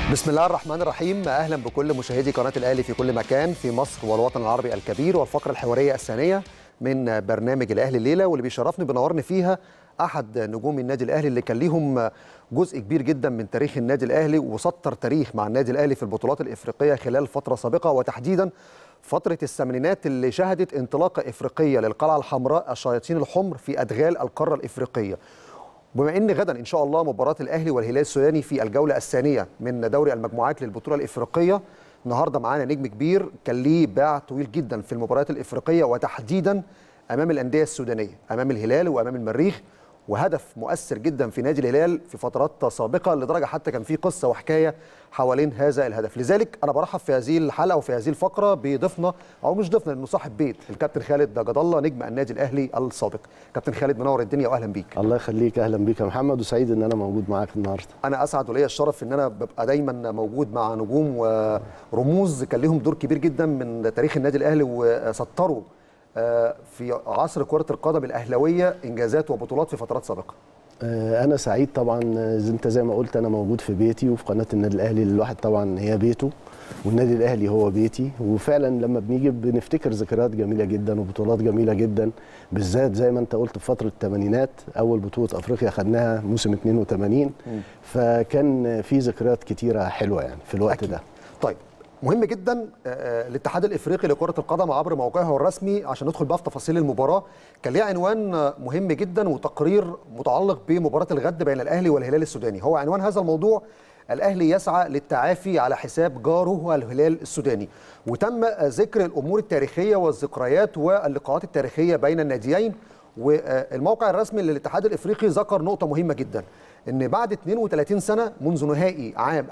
بسم الله الرحمن الرحيم. اهلا بكل مشاهدي قناه الاهلي في كل مكان في مصر والوطن العربي الكبير، والفقره الحواريه الثانيه من برنامج الاهلي الليله، واللي بيشرفني بنورني فيها احد نجوم النادي الاهلي اللي كان ليهم جزء كبير جدا من تاريخ النادي الاهلي، وسطر تاريخ مع النادي الاهلي في البطولات الافريقيه خلال فتره سابقه، وتحديدا فتره الثمانينات اللي شهدت انطلاقه افريقيه للقلعه الحمراء الشياطين الحمر في ادغال القاره الافريقيه. بما ان غدا ان شاء الله مباراه الاهلي والهلال السوداني في الجوله الثانيه من دوري المجموعات للبطوله الافريقيه، النهارده معانا نجم كبير كان ليه باع طويل جدا في المباريات الافريقيه، وتحديدا امام الانديه السودانيه، امام الهلال وامام المريخ، وهدف مؤثر جدا في نادي الهلال في فترات سابقه، لدرجه حتى كان في قصه وحكايه حوالين هذا الهدف. لذلك انا برحب في هذه الحلقه وفي هذه الفقره بضيفنا، او مش ضيفنا لانه صاحب بيت، الكابتن خالد جد الله نجم النادي الاهلي السابق. كابتن خالد منور الدنيا واهلا بيك. الله يخليك، اهلا بيك يا محمد، وسعيد ان انا موجود معاك النهارده. انا اسعد وليا الشرف ان انا ببقى دايما موجود مع نجوم ورموز كان لهم دور كبير جدا من تاريخ النادي الاهلي، وسطروا في عصر كرة القدم الأهلاوية إنجازات وبطولات في فترات سابقة. أنا سعيد طبعا، أنت زي ما قلت أنا موجود في بيتي وفي قناة النادي الأهلي، الواحد طبعا هي بيته والنادي الأهلي هو بيتي، وفعلا لما بنيجي بنفتكر ذكريات جميلة جدا وبطولات جميلة جدا، بالذات زي ما أنت قلت في فترة الثمانينات أول بطولة أفريقيا خدناها موسم 82، فكان في ذكريات كتيرة حلوة يعني في الوقت أكيد. ده طيب مهم جدا الاتحاد الافريقي لكره القدم عبر موقعه الرسمي، عشان ندخل بقى في تفاصيل المباراه، كان ليه عنوان مهم جدا وتقرير متعلق بمباراه الغد بين الاهلي والهلال السوداني. هو عنوان هذا الموضوع: الاهلي يسعى للتعافي على حساب جاره الهلال السوداني. وتم ذكر الامور التاريخيه والذكريات واللقاءات التاريخيه بين الناديين. والموقع الرسمي للاتحاد الافريقي ذكر نقطه مهمه جدا، ان بعد 32 سنه منذ نهائي عام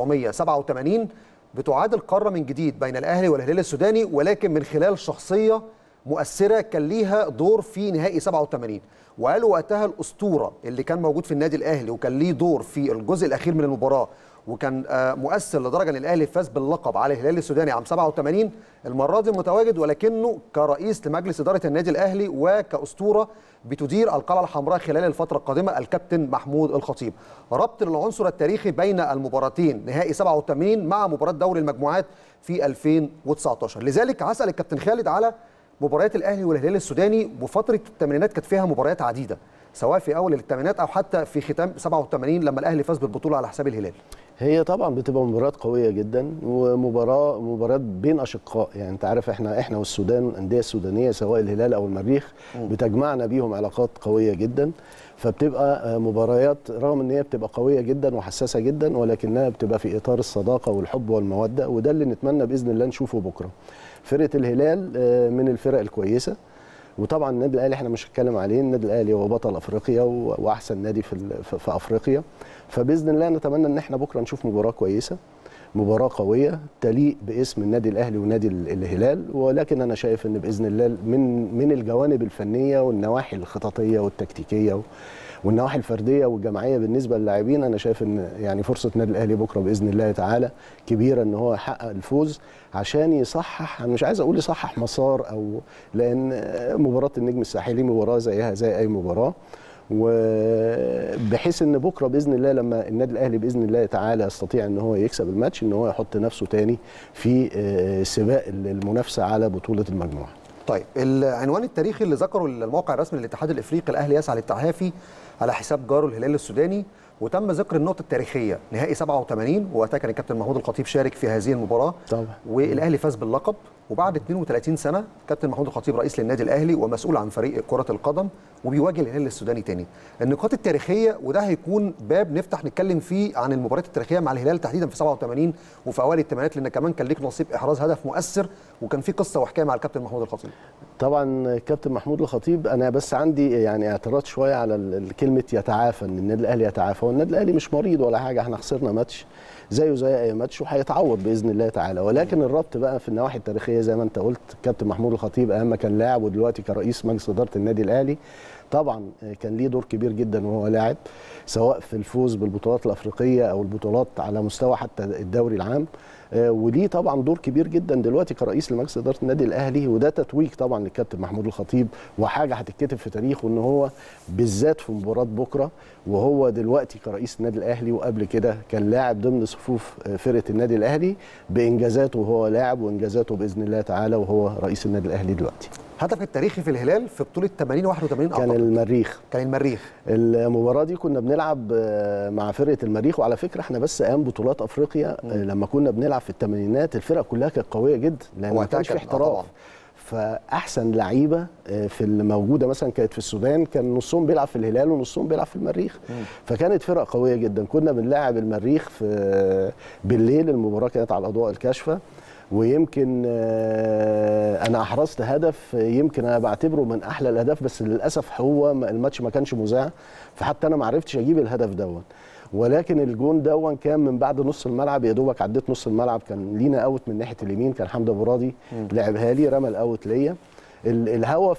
1987 بتعاد القارة من جديد بين الأهلي والهلال السوداني، ولكن من خلال شخصية مؤثرة كان ليها دور في نهائي 87. وقالوا وقتها الأسطورة اللي كان موجود في النادي الأهلي وكان ليه دور في الجزء الأخير من المباراة، وكان مؤثر لدرجة أن الأهلي فاز باللقب على الهلال السوداني عام 87، المرة دي متواجد ولكنه كرئيس لمجلس إدارة النادي الأهلي وكأسطورة بتدير القلعة الحمراء خلال الفترة القادمة، الكابتن محمود الخطيب. ربط العنصر التاريخي بين المباراتين نهائي 87 مع مباراة دوري المجموعات في 2019. لذلك هسأل الكابتن خالد على مباريات الأهلي والهلال السوداني، وفترة الثمانينات كانت فيها مباريات عديدة، سواء في أول الثمانينات أو حتى في ختام 87 لما الأهلي فاز بالبطولة على حساب الهلال. هي طبعا بتبقى مباريات قويه جدا، ومباريات بين اشقاء، يعني انت عارف احنا والسودان، الانديه السودانيه سواء الهلال او المريخ بتجمعنا بيهم علاقات قويه جدا، فبتبقى مباريات رغم ان هي بتبقى قويه جدا وحساسه جدا، ولكنها بتبقى في اطار الصداقه والحب والموده، وده اللي نتمنى باذن الله نشوفه بكره. فرقه الهلال من الفرق الكويسه، وطبعا النادي الاهلي احنا مش هنتكلم عليه، النادي الاهلي هو بطل افريقيا واحسن نادي في افريقيا، فباذن الله نتمنى ان احنا بكره نشوف مباراه كويسه، مباراه قويه تليق باسم النادي الاهلي ونادي الهلال. ولكن انا شايف ان باذن الله من الجوانب الفنيه والنواحي الخططيه والتكتيكيه والنواحي الفرديه والجماعيه بالنسبه للاعبين، انا شايف ان يعني فرصه النادي الاهلي بكره باذن الله تعالى كبيره ان هو يحقق الفوز، عشان يصحح، انا مش عايز اقول يصحح مسار، او لان مباراه النجم الساحلي مباراه زيها زي اي مباراه، وبحيث ان بكره باذن الله لما النادي الاهلي باذن الله تعالى يستطيع ان هو يكسب الماتش، ان هو يحط نفسه تاني في سباق المنافسه على بطوله المجموعه. طيب العنوان التاريخي اللي ذكره الموقع الرسمي للاتحاد الافريقي: الاهلي يسعى للتعافي على حساب جاره الهلال السوداني. وتم ذكر النقطه التاريخيه نهائي 87، ووقتها كان الكابتن محمود الخطيب شارك في هذه المباراه طبعا، والاهلي فاز باللقب. وبعد 32 سنه كابتن محمود الخطيب رئيس للنادي الاهلي ومسؤول عن فريق كره القدم، وبيواجه الهلال السوداني تاني. النقاط التاريخيه، وده هيكون باب نفتح نتكلم فيه عن المباريات التاريخيه مع الهلال تحديدا في 87 وفي اوائل الثمانينات، لان كمان كان ليك نصيب احراز هدف مؤثر، وكان في قصه وحكايه مع الكابتن محمود الخطيب. طبعا الكابتن محمود الخطيب، انا بس عندي يعني اعتراض شويه على كلمه يتعافى، ان النادي الاهلي يتعافى، والنادي الاهلي مش مريض ولا حاجه، احنا خسرنا ماتش زيه زي اي ماتش وهيتعوض باذن الله تعالى، ولكن الربط بقى في النواحي التاريخيه زي ما انت قلت، كابتن محمود الخطيب اهم كان لاعب ودلوقتي كرئيس مجلس اداره النادي الاهلي، طبعا كان ليه دور كبير جدا وهو لاعب، سواء في الفوز بالبطولات الافريقيه او البطولات على مستوى حتى الدوري العام. وليه طبعا دور كبير جدا دلوقتي كرئيس لمجلس اداره النادي الاهلي، وده تتويج طبعا للكابتن محمود الخطيب، وحاجه هتتكتب في تاريخه ان هو بالذات في مباراه بكره، وهو دلوقتي كرئيس النادي الاهلي وقبل كده كان لاعب ضمن صفوف فرقه النادي الاهلي بانجازاته وهو لاعب وانجازاته باذن الله تعالى وهو رئيس النادي الاهلي دلوقتي. هدفك التاريخي في الهلال في بطوله 80 81 كان المريخ. كان المريخ. المباراه دي كنا بنلعب مع فرقه المريخ، وعلى فكره احنا بس ايام بطولات افريقيا لما كنا بنلعب في الثمانينات الفرقه كلها كانت قويه جدا لان ما كانش في احتراف. فاحسن لعيبه في الموجوده مثلا كانت في السودان، كان نصهم بيلعب في الهلال ونصهم بيلعب في المريخ. فكانت فرقه قويه جدا. كنا بنلاعب المريخ في بالليل، المباراه كانت على الاضواء الكاشفه، ويمكن انا احرزت هدف يمكن انا بعتبره من احلى الاهداف، بس للاسف هو الماتش ما كانش مذاع، فحتى انا ما عرفتش اجيب الهدف دون. ولكن الجون دون كان من بعد نص الملعب، يا دوبك عديت نص الملعب، كان لينا اوت من ناحيه اليمين، كان حمدي ابو راضي لعبها لي، رمى الاوت ليا. الهوا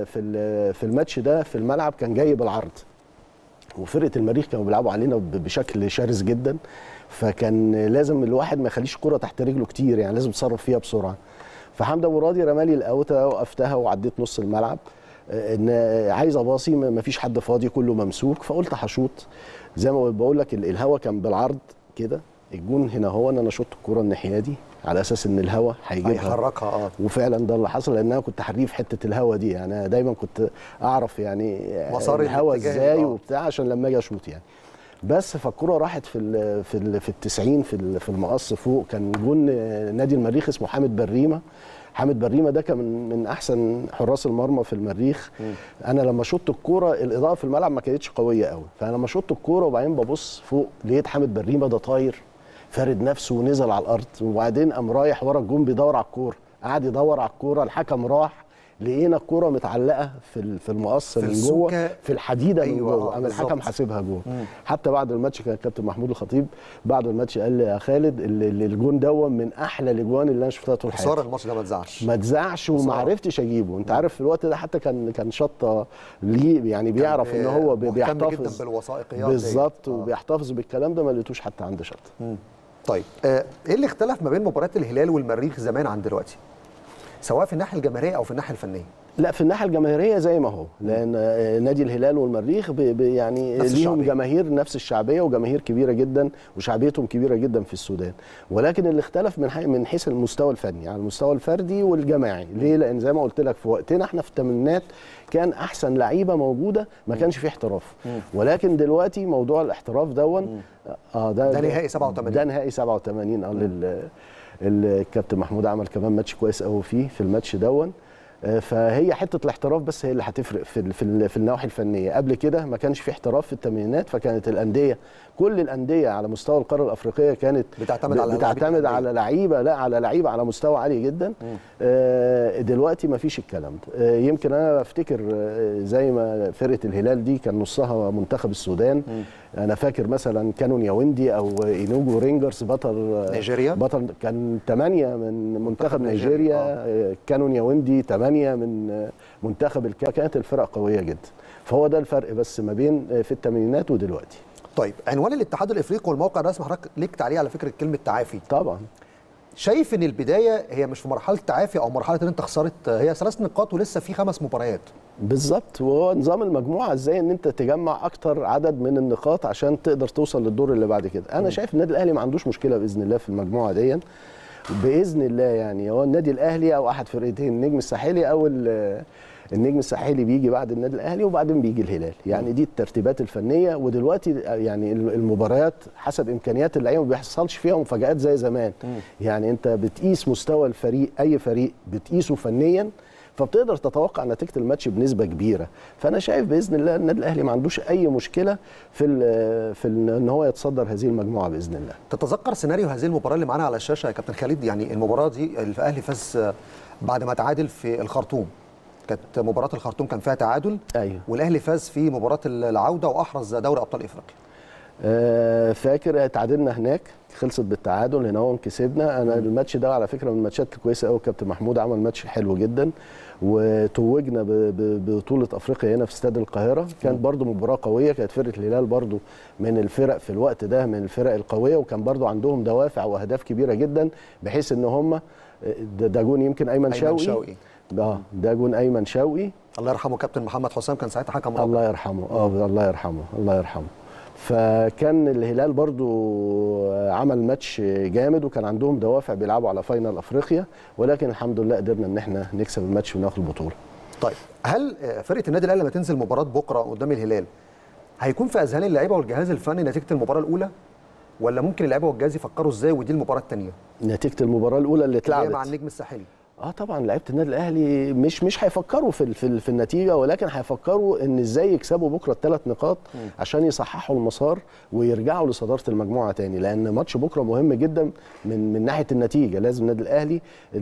في الماتش ده في الملعب كان جاي بالعرض، وفرقه المريخ كانوا بيلعبوا علينا بشكل شرس جدا، فكان لازم الواحد ما يخليش الكره تحت رجله كتير، يعني لازم يتصرف فيها بسرعه. فحمدي ابو راضي رمالي الاوته، وقفتها وعديت نص الملعب، ان عايز اباصي ما فيش حد فاضي كله ممسوك، فقلت هشوط. زي ما بقول لك الهوا كان بالعرض كده، الجون هنا هو ان انا شطت الكره الناحيه دي على اساس ان الهوا هيحركها. وفعلا ده اللي حصل، لان انا كنت حريف حته الهوا دي، يعني انا دايما كنت اعرف يعني مسار الهوا ازاي وبتاع عشان لما اجي اشوط يعني. بس فالكره راحت في ال90 في المقص فوق، كان جون نادي المريخ اسمه حامد بريمه. حامد بريمه ده كان من احسن حراس المرمى في المريخ. انا لما شطت الكوره الاضاءه في الملعب ما كانتش قويه قوي، فانا لما شطت الكوره وبعدين ببص فوق لقيت حامد بريمه ده طاير فارد نفسه ونزل على الارض، وبعدين قام رايح ورا الجون بيدور على الكوره، قعد يدور على الكوره، الحكم راح، لقينا الكوره متعلقه في المقص من جوه في الحديده من جوه، قام الحكم حاسبها جوه. حتى بعد الماتش كان الكابتن محمود الخطيب بعد الماتش قال لي يا خالد الجون ده من احلى الاجوان اللي انا شفتها طول حياتي. خساره الماتش ده ما اتذاعش وما عرفتش اجيبه. انت عارف في الوقت ده حتى كان شطه ليه، يعني بيعرف ان هو بيحتفظ جدا بالوثائقيات بالظبط وبيحتفظ بالكلام ده، ما لقيتوش حتى عند شطه. طيب ايه اللي اختلف ما بين مباريات الهلال والمريخ زمان عن دلوقتي؟ سواء في الناحيه الجماهيريه او في الناحيه الفنيه. لا، في الناحيه الجماهيريه زي ما هو، لان نادي الهلال والمريخ يعني ليهم جماهير نفس الشعبيه وجماهير كبيره جدا وشعبيتهم كبيره جدا في السودان، ولكن اللي اختلف من حيث المستوى الفني على المستوى الفردي والجماعي. ليه؟ لان زي ما قلت لك في وقتنا احنا في الثمانينات كان احسن لعيبه موجوده، ما كانش فيه احتراف. ولكن دلوقتي موضوع الاحتراف دون ده نهائي 87. ده نهائي 87 الكابتن محمود عمل كمان ماتش كويس قوي في الماتش دون. فهي حته الاحتراف بس هي اللي هتفرق في النواحي الفنيه. قبل كده ما كانش في احتراف في الثمانينات، فكانت الانديه كل الانديه على مستوى القاره الافريقيه كانت بتعتمد على لعيبه، لا على لعيبه على مستوى عالي جدا. دلوقتي ما فيش الكلام ده. يمكن انا بفتكر زي ما فرقه الهلال دي كان نصها منتخب السودان. انا فاكر مثلا كانون ياوندي او اينوجو رينجرز بطل نيجيريا، كان 8 من منتخب نيجيريا. كانون ياوندي 8 من منتخب كانت الفرق قويه جدا. فهو ده الفرق بس ما بين في الثمانينات ودلوقتي. طيب عنوان الاتحاد الافريقي والموقع الرسمي حضرتك ليك تعليق على فكره كلمه تعافي؟ طبعا. شايف ان البدايه هي مش في مرحله تعافي او مرحله ان انت خسرت، هي 3 نقاط ولسه في 5 مباريات بالظبط. وهو نظام المجموعه ازاي ان انت تجمع اكتر عدد من النقاط عشان تقدر توصل للدور اللي بعد كده. انا شايف النادي الاهلي ما عندوش مشكله باذن الله في المجموعه دي باذن الله. يعني هو النادي الاهلي او احد فرقتين النجم الساحلي او النجم الساحلي بيجي بعد النادي الاهلي وبعدين بيجي الهلال، يعني دي الترتيبات الفنيه. ودلوقتي يعني المباريات حسب امكانيات اللعيبه ما بيحصلش فيها مفاجآت زي زمان. يعني انت بتقيس مستوى الفريق، اي فريق بتقيسه فنيا، فبتقدر تتوقع نتيجه الماتش بنسبه كبيره. فانا شايف باذن الله النادي الاهلي ما عندوش اي مشكله في ان هو يتصدر هذه المجموعه باذن الله. تتذكر سيناريو هذه المباراه اللي معانا على الشاشه يا كابتن خالد؟ يعني المباراه دي الاهلي فاز بعد ما تعادل في الخرطوم، كانت مباراه الخرطوم كان فيها تعادل. ايوه. والاهلي فاز في مباراه العوده واحرز دوري ابطال افريقيا. فاكر تعادلنا هناك، خلصت بالتعادل، هنا هو كسبنا. انا الماتش ده على فكره من الماتشات الكويسه قوي، كابتن محمود عمل ماتش حلو جدا، وتوجنا ببطوله افريقيا هنا في استاد القاهره. كانت برضو مباراه قويه، كانت فرقه الهلال برضو من الفرق في الوقت ده، من الفرق القويه، وكان برضو عندهم دوافع واهداف كبيره جدا، بحيث ان هم ده جون يمكن ايمن شوقي. ده جون ايمن شوقي، الله يرحمه. كابتن محمد حسام كان ساعتها حكم رابع. الله يرحمه. الله يرحمه، الله يرحمه. فكان الهلال برضو عمل ماتش جامد، وكان عندهم دوافع بيلعبوا على فاينل افريقيا، ولكن الحمد لله قدرنا ان احنا نكسب الماتش وناخد البطوله. طيب، هل فرقه النادي الاهلي لما تنزل مباراه بكره قدام الهلال هيكون في اذهان اللعيبه والجهاز الفني نتيجه المباراه الاولى، ولا ممكن اللعيبه والجهاز يفكروا ازاي ودي المباراه الثانيه؟ نتيجه المباراه الاولى اللي اتلعبت مع النجم الساحلي. طبعا لعيبه النادي الاهلي مش هيفكروا في النتيجه، ولكن هيفكروا ان ازاي يكسبوا بكره ال3 نقاط عشان يصححوا المسار ويرجعوا لصداره المجموعه تاني، لان ماتش بكره مهم جدا من ناحيه النتيجه. لازم النادي الاهلي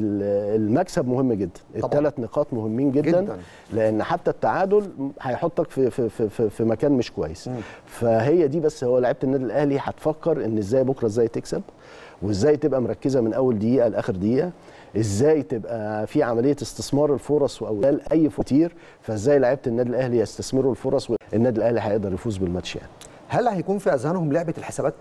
المكسب مهم جدا، ال3 نقاط مهمين جدا، لان حتى التعادل هيحطك في مكان مش كويس. فهي دي بس، هو لعيبه النادي الاهلي هتفكر ان ازاي بكره ازاي تكسب، وازاي تبقى مركزه من اول دقيقه لاخر دقيقه، ازاي تبقى في عمليه استثمار الفرص واولاد اي كتير، فازاي لعيبه النادي الاهلي يستثمروا الفرص، والنادي الاهلي هيقدر يفوز بالماتش يعني. هل هيكون في اذهانهم لعبه الحسابات،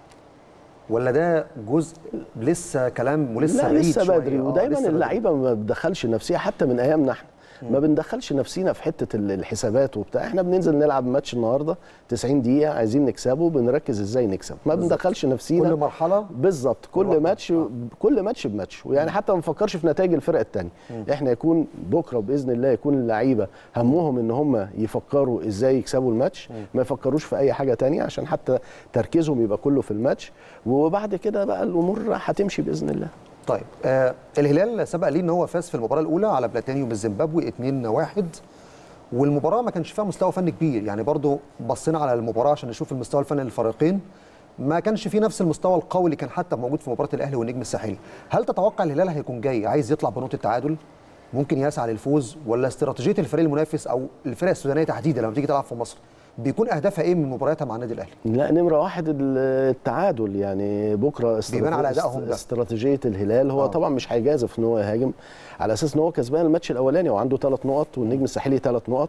ولا ده جزء لسه كلام ولسه بعيد؟ لسه بدري، ودايما اللعيبه ما بتدخلش نفسها، حتى من ايامنا احنا ما بندخلش نفسينا في حته الحسابات وبتاع. احنا بننزل نلعب ماتش النهارده 90 دقيقه عايزين نكسبه، بنركز ازاي نكسب، ما بندخلش نفسينا كل مرحله بالظبط، كل ماتش بماتش، ويعني حتى ما نفكرش في نتائج الفرق الثانيه. احنا يكون بكره باذن الله يكون اللعيبه همهم ان هم يفكروا ازاي يكسبوا الماتش، ما يفكروش في اي حاجه ثانيه، عشان حتى تركيزهم يبقى كله في الماتش، وبعد كده بقى الامور هتمشي باذن الله. طيب، الهلال سبق ليه ان هو فاز في المباراه الاولى على بلاتينيوم الزيمبابوي 2-1، والمباراه ما كانش فيها مستوى فني كبير، يعني برضو بصينا على المباراه عشان نشوف المستوى الفني للفريقين، ما كانش فيه نفس المستوى القوي اللي كان حتى موجود في مباراه الاهلي والنجم الساحلي. هل تتوقع الهلال هيكون جاي عايز يطلع بنقطه التعادل، ممكن يسعى للفوز، ولا استراتيجيه الفريق المنافس او الفرق السودانيه تحديدا لما تيجي تلعب في مصر بيكون اهدافها ايه من مبارياتها مع النادي الاهلي؟ لا، نمره واحد التعادل، يعني بكره بيبان على ادائهم ده. استراتيجيه الهلال هو طبعا مش هيجازف ان هو يهاجم على اساس ان هو كسبان الماتش الاولاني وعنده 3 نقط، والنجم الساحلي 3 نقط،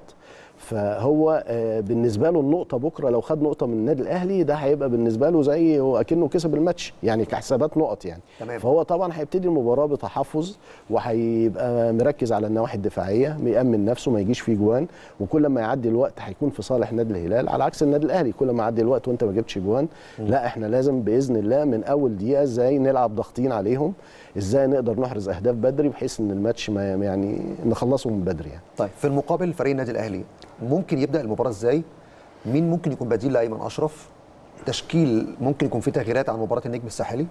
فهو بالنسبه له النقطه بكره لو خد نقطه من النادي الاهلي ده هيبقى بالنسبه له زي هو اكنه كسب الماتش، يعني كحسابات نقط يعني. تمام. فهو طبعا هيبتدي المباراه بتحفظ، وهيبقى مركز على النواحي الدفاعيه، يامن نفسه ما يجيش فيه جوان، وكل ما يعدي الوقت هيكون في صالح نادي الهلال، على عكس النادي الاهلي كل ما يعدي الوقت وانت ما جبتش جوان، لا احنا لازم باذن الله من اول دقيقه ازاي نلعب ضاغطين عليهم، ازاي نقدر نحرز اهداف بدري بحيث ان الماتش ما يعني نخلصه من بدري يعني. طيب، في المقابل فريق النادي الاهلي ممكن يبدا المباراه ازاي؟ مين ممكن يكون بديل لايمن اشرف؟ تشكيل ممكن يكون فيه تغييرات عن مباراه النجم الساحلي؟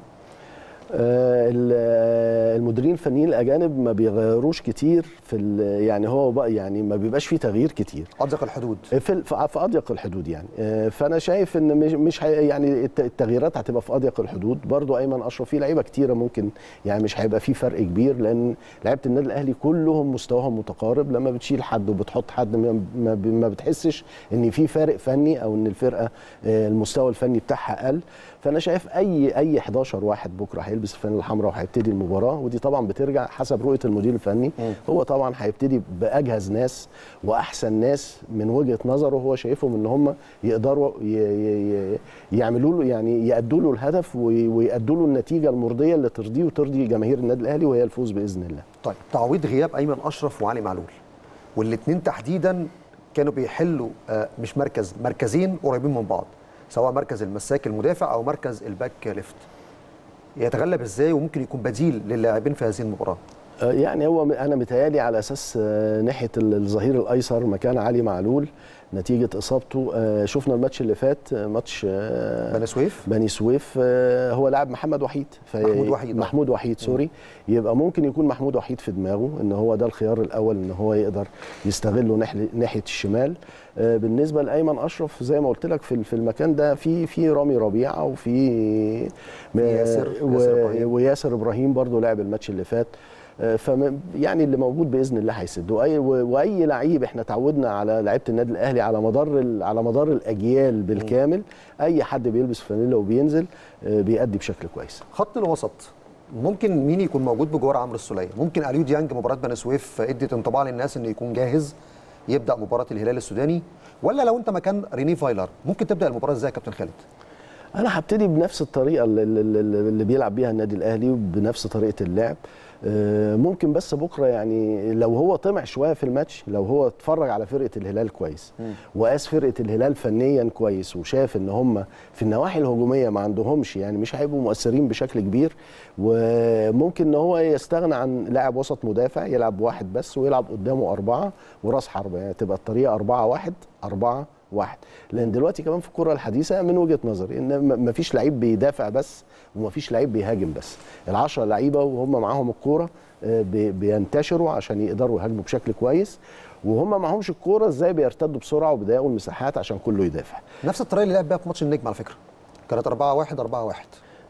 المديرين الفنيين الاجانب ما بيغيروش كتير يعني هو بقى يعني ما بيبقاش فيه تغيير كتير، اضيق الحدود في اضيق الحدود يعني. فانا شايف ان مش يعني التغييرات هتبقى في اضيق الحدود. برضو ايمن اشرف فيه لعيبه كتيره ممكن يعني مش هيبقى فيه فرق كبير، لان لعيبه النادي الاهلي كلهم مستواهم متقارب، لما بتشيل حد وبتحط حد ما بتحسش ان في فارق فني او ان الفرقه المستوى الفني بتاعها قل. فانا شايف اي 11 واحد بكره هيلبس الفانيلا الحمراء وهيبتدي المباراه، ودي طبعا بترجع حسب رؤيه المدير الفني. هو طبعا هيبتدي باجهز ناس واحسن ناس من وجهه نظره، هو شايفهم ان هم يقدروا يعملوا له يعني يأدوا له الهدف ويأدوا له النتيجه المرضيه اللي ترضيه وترضي جماهير النادي الاهلي، وهي الفوز باذن الله. طيب، تعويض غياب ايمن اشرف وعلي معلول، والاثنين تحديدا كانوا بيحلوا مش مركزين قريبين من بعض، سواء مركز المساك المدافع او مركز الباك ليفت، يتغلب ازاي وممكن يكون بديل للاعبين في هذه المباراه؟ يعني هو انا متهيألي على اساس ناحيه الظهير الايسر مكان علي معلول نتيجه اصابته. شفنا الماتش اللي فات، ماتش بني سويف هو لاعب محمد وحيد، محمود وحيد سوري، يبقى ممكن يكون محمود وحيد في دماغه ان هو ده الخيار الاول ان هو يقدر يستغله ناحيه الشمال. بالنسبه لايمن اشرف زي ما قلت لك في المكان ده في رامي ربيعه وفي وياسر ابراهيم برضو لعب الماتش اللي فات. يعني اللي موجود باذن الله هيسد. واي لعيب احنا تعودنا على لعيبه النادي الاهلي على مدار الاجيال بالكامل، اي حد بيلبس فانيلا وبينزل بيأدي بشكل كويس. خط الوسط ممكن مين يكون موجود بجوار عمرو السوليه؟ ممكن اليو ديانج مباراه بني سويف ادت انطباع للناس انه يكون جاهز يبدا مباراه الهلال السوداني، ولا لو انت مكان ريني فايلر ممكن تبدا المباراه ازاي يا كابتن خالد؟ انا هبتدي بنفس الطريقه اللي بيلعب بيها النادي الاهلي وبنفس طريقه اللعب. ممكن بس بكره يعني لو هو طمع شويه في الماتش، لو هو اتفرج على فرقه الهلال كويس وقاس فرقه الهلال فنيا كويس وشاف ان هم في النواحي الهجوميه ما عندهمش، يعني مش هيبقوا مؤثرين بشكل كبير، وممكن ان هو يستغنى عن لاعب وسط مدافع يلعب واحد بس ويلعب قدامه 4 وراس حربه، يعني تبقى الطريقه 4-1-4-1. لان دلوقتي كمان في الكره الحديثه من وجهه نظري ان مفيش لعيب بيدافع بس ومفيش لعيب بيهاجم بس، ال10 لعيبه وهم معاهم الكوره بينتشروا عشان يقدروا يهاجموا بشكل كويس، وهم معهمش الكوره ازاي بيرتدوا بسرعه وبيضيقوا المساحات عشان كله يدافع. نفس الطريقه اللي لعب بيها في ماتش النجم على فكره، كانت 4-1-4-1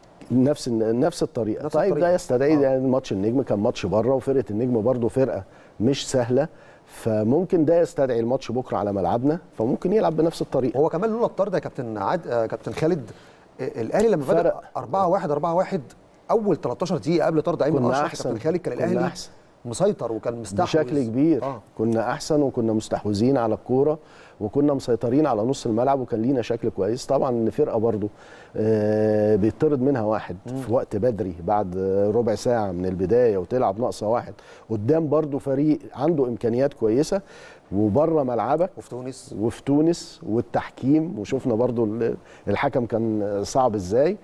نفس الطريقه. طيب ده يستدعي يعني ماتش النجم كان ماتش بره، وفرقه النجم برضو فرقه مش سهله، فممكن ده يستدعي الماتش بكره على ملعبنا، فممكن يلعب بنفس الطريقه. هو كمان لولا الطرد يا كابتن كابتن خالد، الاهلي لما بدا 4-1-4-1 اول 13 دقيقه قبل طرد ايمن اشرف كابتن خالد كان الاهلي مسيطر وكان مستحوذ بشكل كبير. كنا احسن وكنا مستحوذين على الكوره وكنا مسيطرين على نص الملعب وكان لينا شكل كويس. طبعا ان فرقه برضو بيطرد منها واحد في وقت بدري بعد ربع ساعه من البدايه وتلعب ناقصه واحد قدام برضو فريق عنده امكانيات كويسه وبره ملعبك وفي تونس والتحكيم، وشفنا برضو الحكم كان صعب ازاي،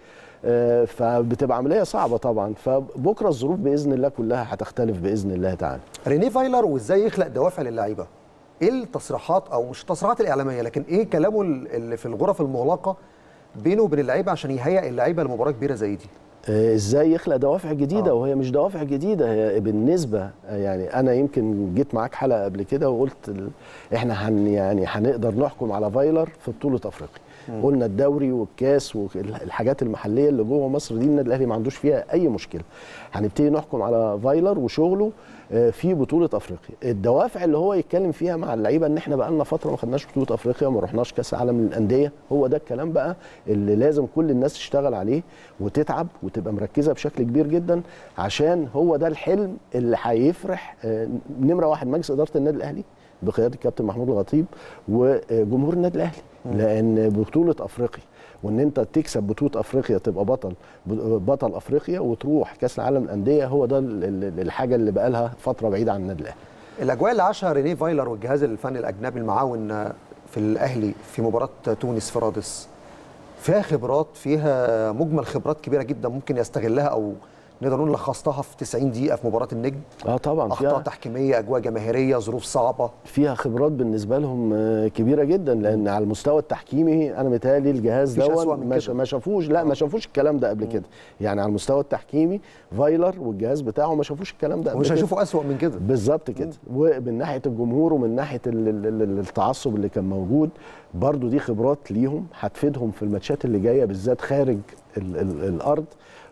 فبتبقى عمليه صعبه طبعا. فبكره الظروف باذن الله كلها هتختلف باذن الله تعالى. ريني فايلر وازاي يخلق دوافع للعيبه؟ ايه التصريحات او مش التصريحات الاعلاميه لكن ايه كلامه اللي في الغرف المغلقه بينه وبين اللعيبه عشان يهيئ اللعيبه لمباراه كبيره زي دي؟ ازاي يخلق دوافع جديده وهي مش دوافع جديده، هي بالنسبه يعني انا يمكن جيت معاك حلقه قبل كده وقلت احنا يعني هنقدر نحكم على فايلر في بطوله افريقيا. قلنا الدوري والكاس والحاجات المحليه اللي جوه مصر دي النادي الاهلي ما عندوش فيها اي مشكله. هنبتدي نحكم على فايلر وشغله في بطوله افريقيا. الدوافع اللي هو يتكلم فيها مع اللعيبه ان احنا بقى لنا فتره ما خدناش بطوله افريقيا وما رحناش كاس عالم للانديه، هو ده الكلام بقى اللي لازم كل الناس تشتغل عليه وتتعب وتبقى مركزه بشكل كبير جدا، عشان هو ده الحلم اللي هيفرح نمره واحد مجلس اداره النادي الاهلي بقياده الكابتن محمود الخطيب وجمهور النادي الاهلي. لان بطوله افريقيا وان انت تكسب بطوله افريقيا تبقى بطل افريقيا وتروح كاس العالم للانديه، هو ده الحاجه اللي بقى لها فتره بعيده عن النادي الاهلي. الاجواء اللي عاشها ريني فايلر والجهاز الفني الاجنبي المعاون في الاهلي في مباراه تونس في رادس فيها خبرات، فيها مجمل خبرات كبيره جدا ممكن يستغلها او نقدر نقول لخصتها في 90 دقيقه في مباراه النجم. طبعا اخطاء تحكيميه، اجواء جماهيريه، ظروف صعبه، فيها خبرات بالنسبه لهم كبيره جدا، لان على المستوى التحكيمي انا متهيألي الجهاز ده ما شافوش ما شافوش الكلام ده قبل كده. يعني على المستوى التحكيمي فايلر والجهاز بتاعه ما شافوش الكلام ده قبل كده، مش هيشوفوا اسوأ من كده بالظبط كده. ومن ناحيه الجمهور ومن ناحيه التعصب اللي كان موجود برضو دي خبرات ليهم هتفيدهم في الماتشات اللي جايه بالذات خارج الارض،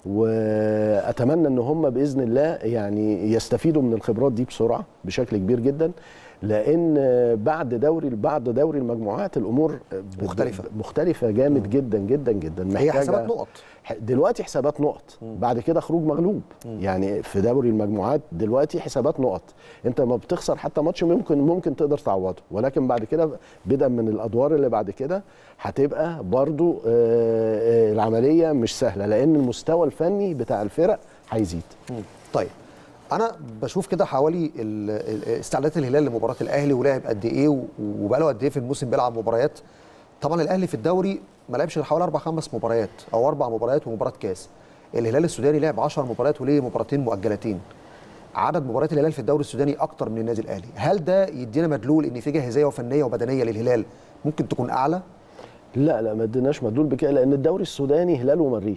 واتمنى ان هم باذن الله يعني يستفيدوا من الخبرات دي بسرعه بشكل كبير جدا، لان بعد دوري المجموعات الامور مختلفه جامد جدا جدا جدا. هي حسابات نقط دلوقتي، حسابات نقط بعد كده خروج مغلوب. يعني في دوري المجموعات دلوقتي حسابات نقط، انت ما بتخسر حتى ماتش ممكن تقدر تعوضه، ولكن بعد كده بدءا من الادوار اللي بعد كده هتبقى برضو العمليه مش سهله، لان المستوى الفني بتاع الفرق هيزيد. طيب انا بشوف كده حوالي استعدادات الهلال لمباراه الاهلي ولعب قد ايه وبقى له قد ايه في الموسم بيلعب مباريات. طبعا الاهلي في الدوري ما لعبش حوالي 4-5 مباريات او 4 مباريات ومباراه كاس. الهلال السوداني لعب 10 مباريات وليه مباراتين مؤجلتين. عدد مباريات الهلال في الدوري السوداني اكتر من النادي الاهلي. هل ده يدينا مدلول ان في جاهزيه وفنيه وبدنيه للهلال ممكن تكون اعلى؟ لا ما اديناش مدلول بكده، لان الدوري السوداني هلال ومريخ.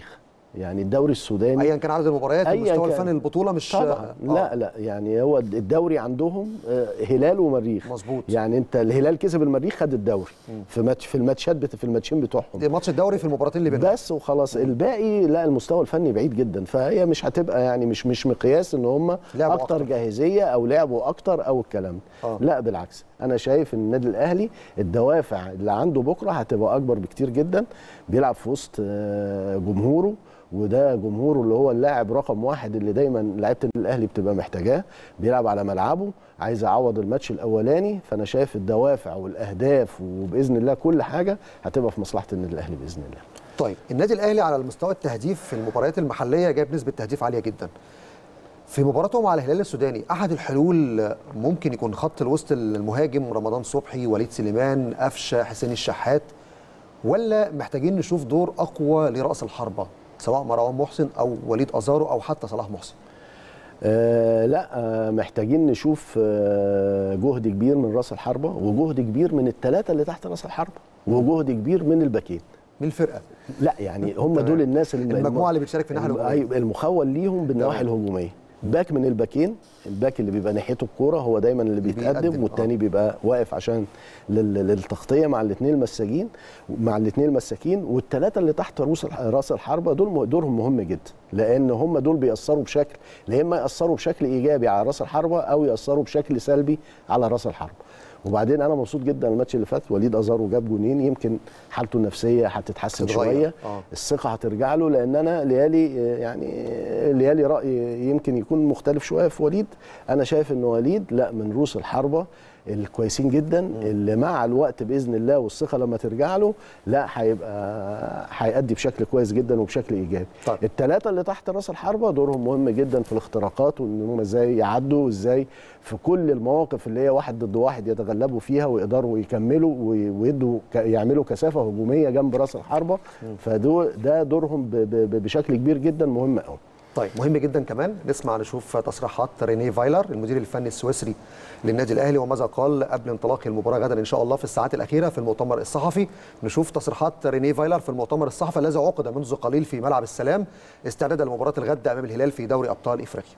يعني الدوري السوداني ايا كان عدد المباريات والمستوى الفني للبطوله مش طبعا لا يعني هو الدوري عندهم هلال ومريخ. مظبوط. يعني انت الهلال كسب المريخ خد الدوري في الماتشين بتوعهم، ماتش الدوري في المباراتين اللي بينهم بس وخلاص. الباقي لا، المستوى الفني بعيد جدا، فهي مش هتبقى يعني مش مقياس ان هم اكتر جاهزيه او لعبوا اكتر او الكلام ده. لا بالعكس، انا شايف ان النادي الاهلي الدوافع اللي عنده بكره هتبقى اكبر بكتير جدا. بيلعب في وسط جمهوره، وده جمهوره اللي هو اللاعب رقم واحد اللي دايما لعيبه النادي الاهلي بتبقى محتاجاه. بيلعب على ملعبه، عايز يعوض الماتش الاولاني، فانا شايف الدوافع والاهداف وباذن الله كل حاجه هتبقى في مصلحه النادي الاهلي باذن الله. طيب النادي الاهلي على المستوى التهديف في المباريات المحليه جايب نسبه تهديف عاليه جدا. في مباراته مع الهلال السوداني احد الحلول ممكن يكون خط الوسط المهاجم رمضان صبحي، وليد سليمان، قفشه، حسين الشحات، ولا محتاجين نشوف دور اقوى لراس الحربه سواء مروان محسن او وليد ازارو او حتى صلاح محسن؟ لا محتاجين نشوف جهد كبير من راس الحربه، وجهد كبير من الثلاثه اللي تحت راس الحربه، وجهد كبير من الباكين من الفرقه. لا يعني هم دول الناس المجموعه اللي بتشارك في الناحيه الهجوميه، المخول ليهم بالنواحي الهجوميه. باك من الباكين، الباك اللي بيبقى ناحيته الكوره هو دايما اللي بيتقدم، والتاني بيبقى واقف عشان للتغطيه مع الاثنين المساكين والثلاثه اللي تحت راس الحربه دول دورهم مهم جدا، لان هم دول بيأثروا بشكل، يا اما يأثروا بشكل ايجابي على راس الحربه او يأثروا بشكل سلبي على راس الحربه. وبعدين انا مبسوط جدا الماتش اللي فات وليد ازارو جاب جونين، يمكن حالته النفسيه هتتحسن شويه، الثقه هترجع له، لان انا ليالي راي يمكن يكون مختلف شويه في وليد. انا شايف ان وليد لا، من رؤوس الحربه الكويسين جدا اللي مع الوقت باذن الله والثقه لما ترجع له لا هيأدي بشكل كويس جدا وبشكل ايجابي. طيب. الثلاثه اللي تحت راس الحربه دورهم مهم جدا في الاختراقات، وان هم ازاي يعدوا، ازاي في كل المواقف اللي هي واحد ضد واحد يتغلبوا فيها ويقدروا يكملوا ويدوا يعملوا كثافه هجوميه جنب راس الحربه. ده دورهم بشكل كبير جدا مهم قوي. طيب مهم جدا كمان نشوف تصريحات ريني فايلر المدير الفني السويسري للنادي الاهلي، وماذا قال قبل انطلاق المباراه غدا ان شاء الله في الساعات الاخيره في المؤتمر الصحفي. نشوف تصريحات ريني فايلر في المؤتمر الصحفي الذي عقد منذ قليل في ملعب السلام استعدادا لمباراه الغد امام الهلال في دوري ابطال افريقيا.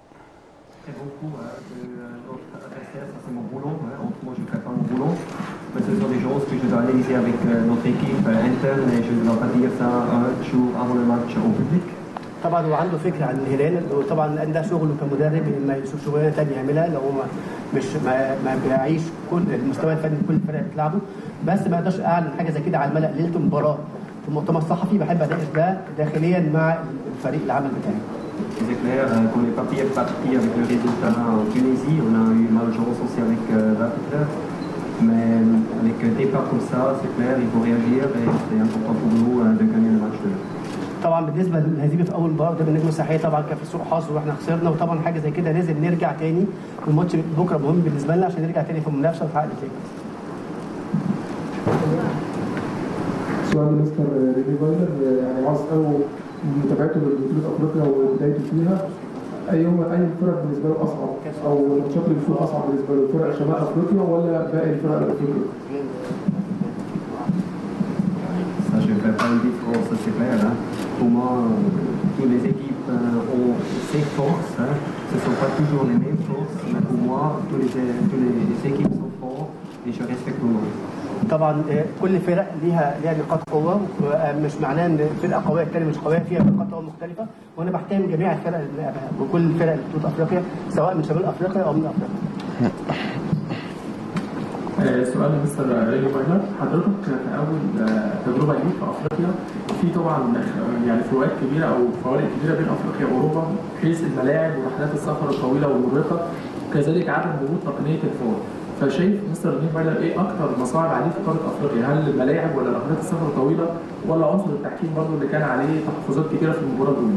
Mais ce sont des choses que je dois analyser avec notre équipe interne et je ne dois pas dire ça un jour avant le match au public. طبعا هو عنده فكره عن الهلال، وطبعا ده شغله كمدرب ما يشوف شغلانه ثانيه يعملها لو هو مش ما بيعيش كل المستوى الفني كل الفرق بتلعبه، بس ما اقدرش اعلن حاجه زي كده على الملأ ليله المباراه في المؤتمر الصحفي. بحب اناقش ده داخليا مع الفريق العمل بتاعي. C'est clair qu'on est parti avec le résultat en Tunisie, on a eu malchance aussi avec l'arbitre, mais avec un départ comme ça, c'est clair, il faut réagir et c'est important pour nous de gagner le match de طبعا بالنسبه للهزيمه في اول مباراه قدام النجم الساحلي طبعا كان في سوء حظ واحنا خسرنا، وطبعا حاجه زي كده لازم نرجع تاني، والماتش بكره مهم بالنسبه لنا عشان نرجع تاني في المنافسه ونحقق نتائج. سؤال مستر ريني فايلر، يعني عاوز قوي متابعته لبطوله افريقيا وبدايته فيها، اي الفرق بالنسبه له اصعب او الماتشات اللي بتكون اصعب بالنسبه له، فرق شمال افريقيا ولا باقي الفرق الافريقيه؟ Ça, je ne fais pas une différence, c'est clair. Hein. Pour moi, toutes les équipes ont ces forces. Hein. Ce ne sont pas toujours les mêmes forces, mais pour moi, toutes les équipes sont fortes et je respecte tout le monde. طبعا كل فرق ليها نقاط قوه، مش معناه ان فرقه قويه الثانيه مش قويه، فيها نقاط قوه مختلفه، وانا بحترم جميع الفرق وكل الفرق اللي بتلعب افريقيا سواء من شمال افريقيا او من افريقيا. سؤال مستر ريني فايلر، حضرتك في اول تجربه ليك في افريقيا في طبعا يعني فروقات كبيره او فوارق كبيره بين افريقيا واوروبا، حيث الملاعب ورحلات السفر الطويله والمرهقه، وكذلك عدم وجود تقنيه الفار. فشايف مستر ريني فايلر ايه اكتر مصاعب عليه في قاره افريقيا؟ هل الملاعب ولا رحلات السفر الطويله ولا عنصر التحكيم برضه اللي كان عليه تحفظات كتيره في المباراه الاولى؟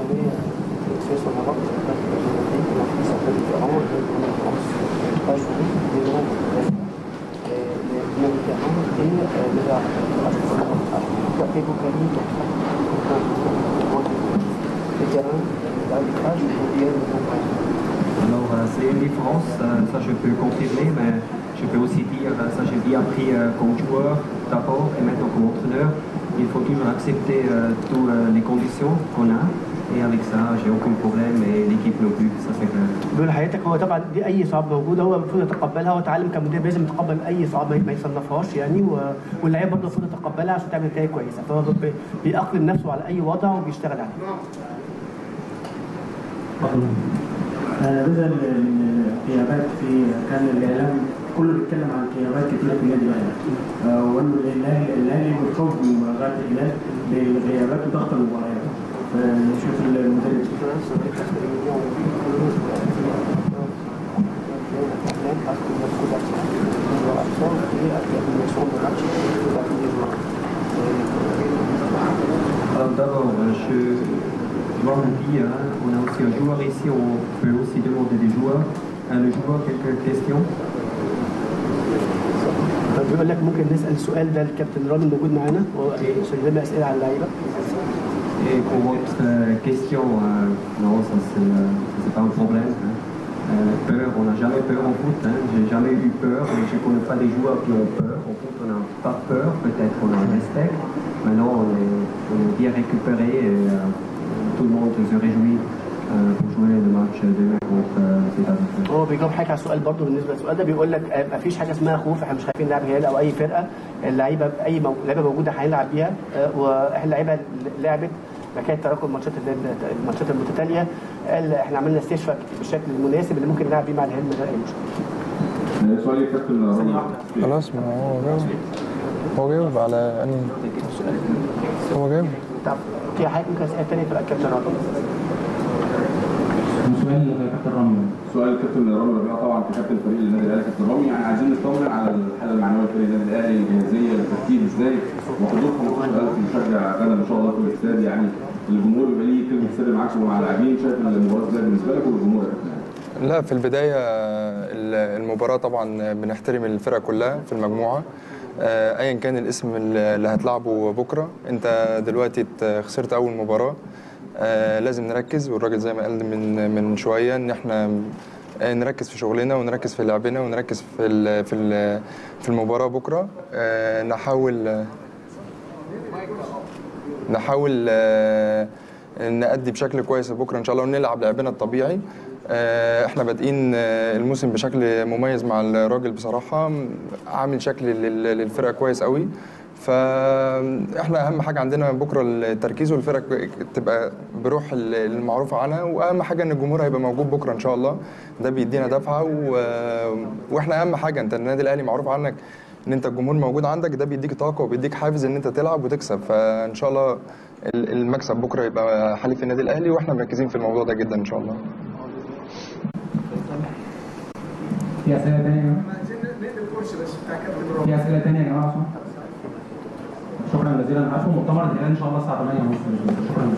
Alors, c'est une différence, ça je peux confirmer, mais je peux aussi dire, ça j'ai bien appris comme joueur d'abord et maintenant comme entraîneur. il faut toujours accepter toutes les conditions qu'on a. Et avec ça, j'ai aucun problème et l'équipe non plus, ça c'est clair. بيقول لحضرتك هو طبعا دي اي صعاب موجوده هو المفروض يتقبلها، هو اتعلم كمدرب لازم يتقبل اي صعاب ما يصنفهاش يعني، واللعيبه برضه المفروض تتقبلها عشان تعمل نتائج كويسه، فهو بيأقلم نفسه على اي وضع وبيشتغل عليه. بدل من الغيابات كان الاعلام كله بيتكلم عن غيابات كثيره في النادي الاهلي، وانه الاهلي بالخوف من مباراه الهلال بالغيابات وضغط المباريات. فنشوف المدرب D'abord, je dois vous dire, on a aussi un joueur ici, on peut aussi demander des joueurs. Le joueur, quelques questions. بيقول لك ممكن نسال السؤال ده الكابتن رامي موجود معانا عشان نعمل اسئله على اللعيبه. Et pour votre question, non, ça c'est pas un problème. Peur, on n'a jamais peur en foot. J'ai jamais eu peur. Je ne connais pas des joueurs qui ont peur. En foot, on n'a pas peur. Peut-être on a un respect. Maintenant, on est bien récupéré. Et, tout le monde se réjouit pour jouer le match demain contre Zidane. هو بيجاوب حاجه على السؤال برضه بالنسبه للسؤال ده، بيقول لك ما فيش حاجه اسمها خوف، احنا مش خايفين نلعب هلال او اي فرقه، اللعيبه اي لعيبه موجوده هنلعب بيها، واحنا اللعيبه لعبت مكان تراكم الماتشات المتتاليه، قال احنا عملنا استشفاء بالشكل المناسب اللي ممكن نلعب بيه مع الهلال من غير اي مشكله. سؤال الكابتن خلاص ما هو جاوب على انهي هو جاوب. طب في حاجه ممكن اسال ثانيه تبقى الكابتن رامي. سؤال الكابتن رامي ربيعه طبعا كابتن فريق النادي الاهلي. كابتن رامي يعني عايزين نطمن على الحاله المعنويه لفريق النادي الاهلي، الجاهزيه، التركيز ازاي، وحضور 15,000 مشجع غدا ان شاء الله في الاستاد، يعني الجمهور يبقى ليه كلمه سر معاكم ومع اللاعبين، شايف المباراه ازاي بالنسبه لك والجمهور يا كابتن؟ لا، في البدايه المباراه طبعا بنحترم الفرقه كلها في المجموعه، ايا كان الاسم اللي هتلعبه بكره. انت دلوقتي خسرت اول مباراه، لازم نركز، والراجل زي ما قال من شويه ان احنا نركز في شغلنا ونركز في لعبنا ونركز في المباراه بكره. نحاول نأدي بشكل كويس بكره ان شاء الله ونلعب لعبنا الطبيعي. احنا بادئين الموسم بشكل مميز مع الراجل بصراحه، عامل شكل للفرقه كويس قوي، فاحنا اهم حاجه عندنا بكره التركيز والفرقه تبقى بروح المعروفه عنها، واهم حاجه ان الجمهور هيبقى موجود بكره ان شاء الله، ده بيدينا دفعه واحنا اهم حاجه انت النادي الاهلي معروف عنك ان انت الجمهور موجود عندك، ده بيديك طاقه وبيديك حافز ان انت تلعب وتكسب، فان شاء الله المكسب بكره يبقى حليف النادي الاهلي، واحنا مركزين في الموضوع ده جدا ان شاء الله. في اسئله ثانيه؟ في اسئله ثانيه يا جماعه؟ شكرا جزيلا. عارفوا مؤتمر الهلال ان شاء الله الساعه 8:30. شكرا.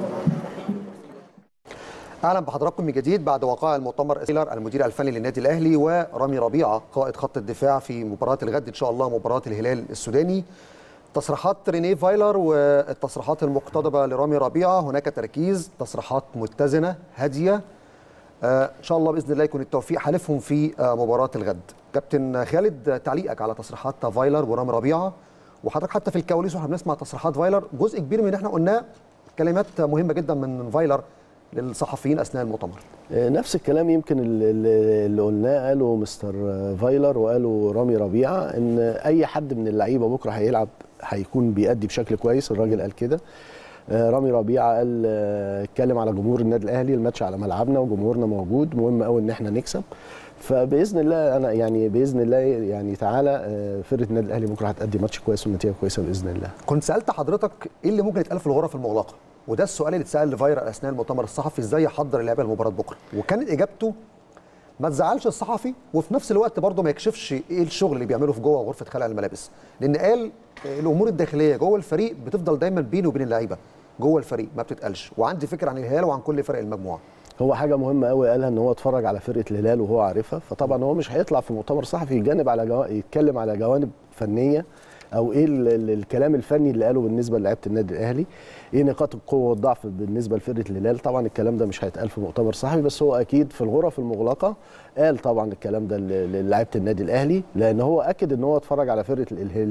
اهلا بحضراتكم من جديد بعد وقائع المؤتمر. سيلر المدير الفني للنادي الاهلي ورامي ربيعه قائد خط الدفاع في مباراه الغد ان شاء الله، مباراه الهلال السوداني. تصريحات رينيه فايلر والتصريحات المقتضبه لرامي ربيعه، هناك تركيز، تصريحات متزنه هاديه، ان شاء الله باذن الله يكون التوفيق حالفهم في مباراه الغد. كابتن خالد، تعليقك على تصريحات فايلر ورامي ربيعه، وحضرتك حتى في الكواليس واحنا بنسمع تصريحات فايلر جزء كبير من اللي احنا قلناه كلمات مهمه جدا من فايلر للصحفيين اثناء المؤتمر. نفس الكلام يمكن اللي قلناه قاله مستر فايلر وقاله رامي ربيعه، ان اي حد من اللعيبه بكره هيلعب هيكون بيأدي بشكل كويس، الراجل قال كده. رامي ربيعه قال اتكلم على جمهور النادي الاهلي، الماتش على ملعبنا وجمهورنا موجود، مهم قوي ان احنا نكسب، فباذن الله انا يعني باذن الله يعني تعالى فرقه النادي الاهلي بكره هتأدي ماتش كويس والنتيجه كويسه باذن الله. كنت سالت حضرتك ايه اللي ممكن يتقال في الغرف المغلقه، وده السؤال اللي اتسال لفايلر اثناء المؤتمر الصحفي، ازاي يحضر اللعيبه لمباراه بكره، وكانت اجابته ما تزعلش الصحفي وفي نفس الوقت برضه ما يكشفش ايه الشغل اللي بيعمله في جوه غرفه خلع الملابس، لان قال الامور الداخليه جوه الفريق بتفضل دايما بينه وبين اللعيبه جوه الفريق ما بتتقالش، وعندي فكره عن الهلال وعن كل فرق المجموعه. هو حاجه مهمه قوي قالها، ان هو اتفرج على فرقه الهلال وهو عارفها، فطبعا هو مش هيطلع في مؤتمر صحفي يتكلم على جوانب فنيه، او ايه الكلام الفني اللي قاله بالنسبه للاعيبه النادي الاهلي، ايه نقاط القوه والضعف بالنسبه لفرقه الهلال. طبعا الكلام ده مش هيتقال في مؤتمر صحفي، بس هو اكيد في الغرف المغلقه قال طبعا الكلام ده للاعيبه النادي الاهلي، لان هو اكد ان هو اتفرج على فرقه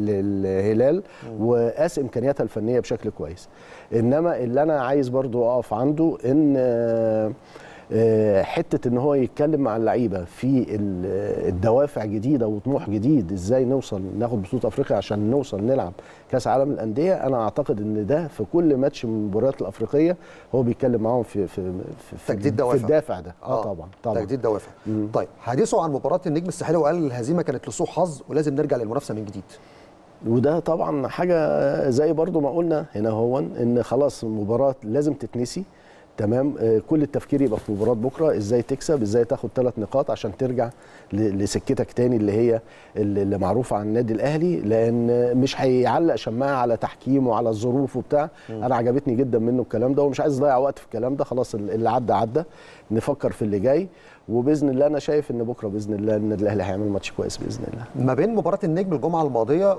الهلال وقاس امكانياتها الفنيه بشكل كويس. انما اللي انا عايز برضو اقف عنده ان حته ان هو يتكلم مع اللعيبه في الدوافع جديده وطموح جديد، ازاي نوصل ناخد بطوله افريقيا عشان نوصل نلعب كاس عالم الانديه. انا اعتقد ان ده في كل ماتش من المباريات الافريقيه هو بيتكلم معاهم في تجديد دوافع، في الدافع ده. طبعا تجديد دوافع. طيب حديثه عن مباراه النجم الساحلي وقال الهزيمه كانت لسوء حظ ولازم نرجع للمنافسه من جديد. وده طبعا حاجه زي برضو ما قلنا هنا هو ان خلاص المباراه لازم تتنسي تمام. كل التفكير يبقى في مباراه بكره، ازاي تكسب، ازاي تاخد 3 نقاط عشان ترجع لسكتك تاني اللي هي اللي معروفه عن النادي الاهلي، لان مش هيعلق شماعه على تحكيم وعلى الظروف وبتاع. انا عجبتني جدا منه الكلام ده، ومش عايز اضيع وقت في الكلام ده، خلاص اللي عدى عدى، نفكر في اللي جاي. وباذن الله انا شايف ان بكره باذن الله النادي الاهلي هيعمل ماتش كويس باذن الله. ما بين مباراه النجم الجمعه الماضيه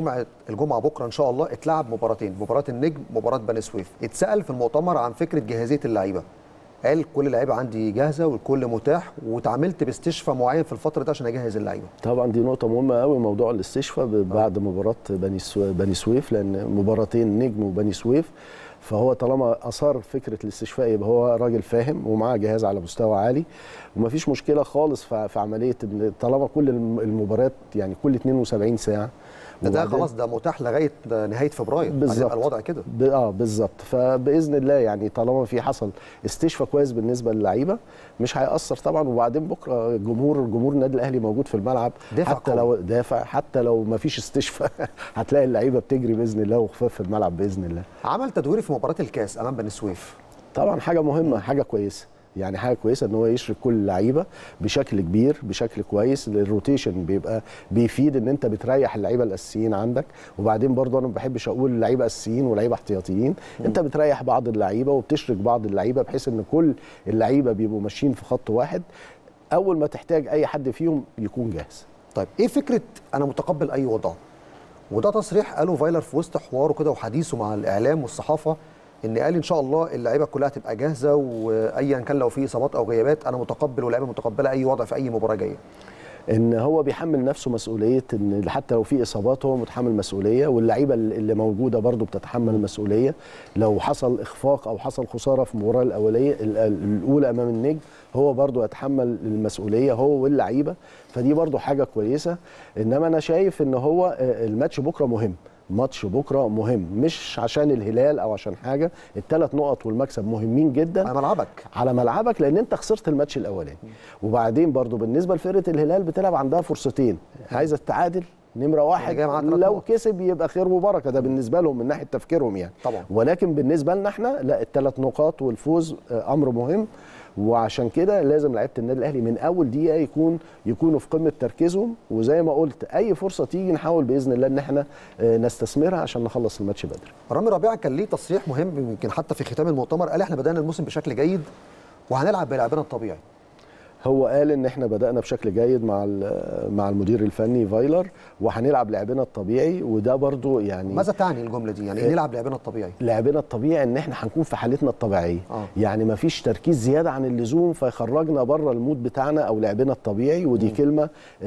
الجمعه بكره ان شاء الله اتلعب مباراتين، مباراه النجم مباراه بني سويف. اتسال في المؤتمر عن فكره جاهزيه اللعيبه، قال كل اللعيبه عندي جاهزه والكل متاح، واتعاملت باستشفاء معين في الفتره دي عشان اجهز اللعيبه. طبعا دي نقطه مهمه قوي موضوع الاستشفاء بعد مباراه بني سويف، لان مباراتين نجم وبني سويف، فهو طالما اثار فكره الاستشفاء يبقى هو راجل فاهم ومعاه جهاز على مستوى عالي، ومفيش مشكله خالص في عمليه طالما كل المباريات يعني كل 72 ساعه. ده خلاص ده متاح لغايه نهايه فبراير، بالظبط الوضع كده. بالظبط. فباذن الله يعني طالما في حصل استشفاء كويس بالنسبه للعيبه مش هيأثر طبعا. وبعدين بكره جمهور النادي الاهلي موجود في الملعب، حتى لو حتى لو ما فيش استشفاء هتلاقي اللعيبه بتجري باذن الله وخفاف في الملعب باذن الله. عمل تدويري في مباراه الكاس امام بني سويف، طبعا حاجه مهمه، حاجه كويسه، يعني حاجه كويسه ان هو يشرك كل اللعيبه بشكل كبير بشكل كويس. الروتيشن بيبقى بيفيد ان انت بتريح اللعيبه الاساسيين عندك، وبعدين برضه انا ما بحبش اقول لعيبه اساسيين ولعيبه احتياطيين، انت بتريح بعض اللعيبه وبتشرك بعض اللعيبه بحيث ان كل اللعيبه بيبقوا ماشيين في خط واحد، اول ما تحتاج اي حد فيهم يكون جاهز. طيب ايه فكره انا متقبل اي وضع؟ وده تصريح قاله فايلر في وسط حواره كده وحديثه مع الاعلام والصحافه، ان قال ان شاء الله اللعيبه كلها تبقى جاهزه، وايا كان لو في اصابات او غيابات انا متقبل واللعيبه متقبله اي وضع في اي مباراه جايه. ان هو بيحمل نفسه مسؤوليه، ان حتى لو في اصابات هو متحمل مسؤوليه، واللعيبه اللي موجوده برضو بتتحمل المسؤوليه. لو حصل اخفاق او حصل خساره في المباراه الاولى امام النجم هو برضو يتحمل المسؤوليه هو واللعيبه، فدي برضو حاجه كويسه. انما انا شايف ان هو الماتش بكره مهم، ماتش بكره مهم، مش عشان الهلال او عشان حاجه، ال3 نقط والمكسب مهمين جدا على ملعبك لان انت خسرت الماتش الاولاني. وبعدين برضو بالنسبه لفرقه الهلال بتلعب عندها فرصتين، عايزه التعادل نمره 1، لو كسب يبقى خير وبركه، ده بالنسبه لهم من ناحيه تفكيرهم يعني طبعا. ولكن بالنسبه لنا احنا لا، ال3 نقاط والفوز امر مهم، وعشان كده لازم لعيبه النادي الاهلي من اول دقيقه يكونوا في قمه تركيزهم، وزي ما قلت اي فرصه تيجي نحاول باذن الله ان احنا نستثمرها عشان نخلص الماتش بدري. رامي ربيعه كان ليه تصريح مهم يمكن حتى في ختام المؤتمر، قال احنا بدانا الموسم بشكل جيد وهنلعب بلاعبنا الطبيعي. هو قال ان احنا بدانا بشكل جيد مع المدير الفني فايلر وهنلعب لعبنا الطبيعي، وده برضو يعني ماذا تعني الجمله دي؟ يعني نلعب لعبنا الطبيعي؟ لعبنا الطبيعي ان احنا هنكون في حالتنا الطبيعيه، يعني ما فيش تركيز زياده عن اللزوم فيخرجنا بره المود بتاعنا او لعبنا الطبيعي، ودي كلمه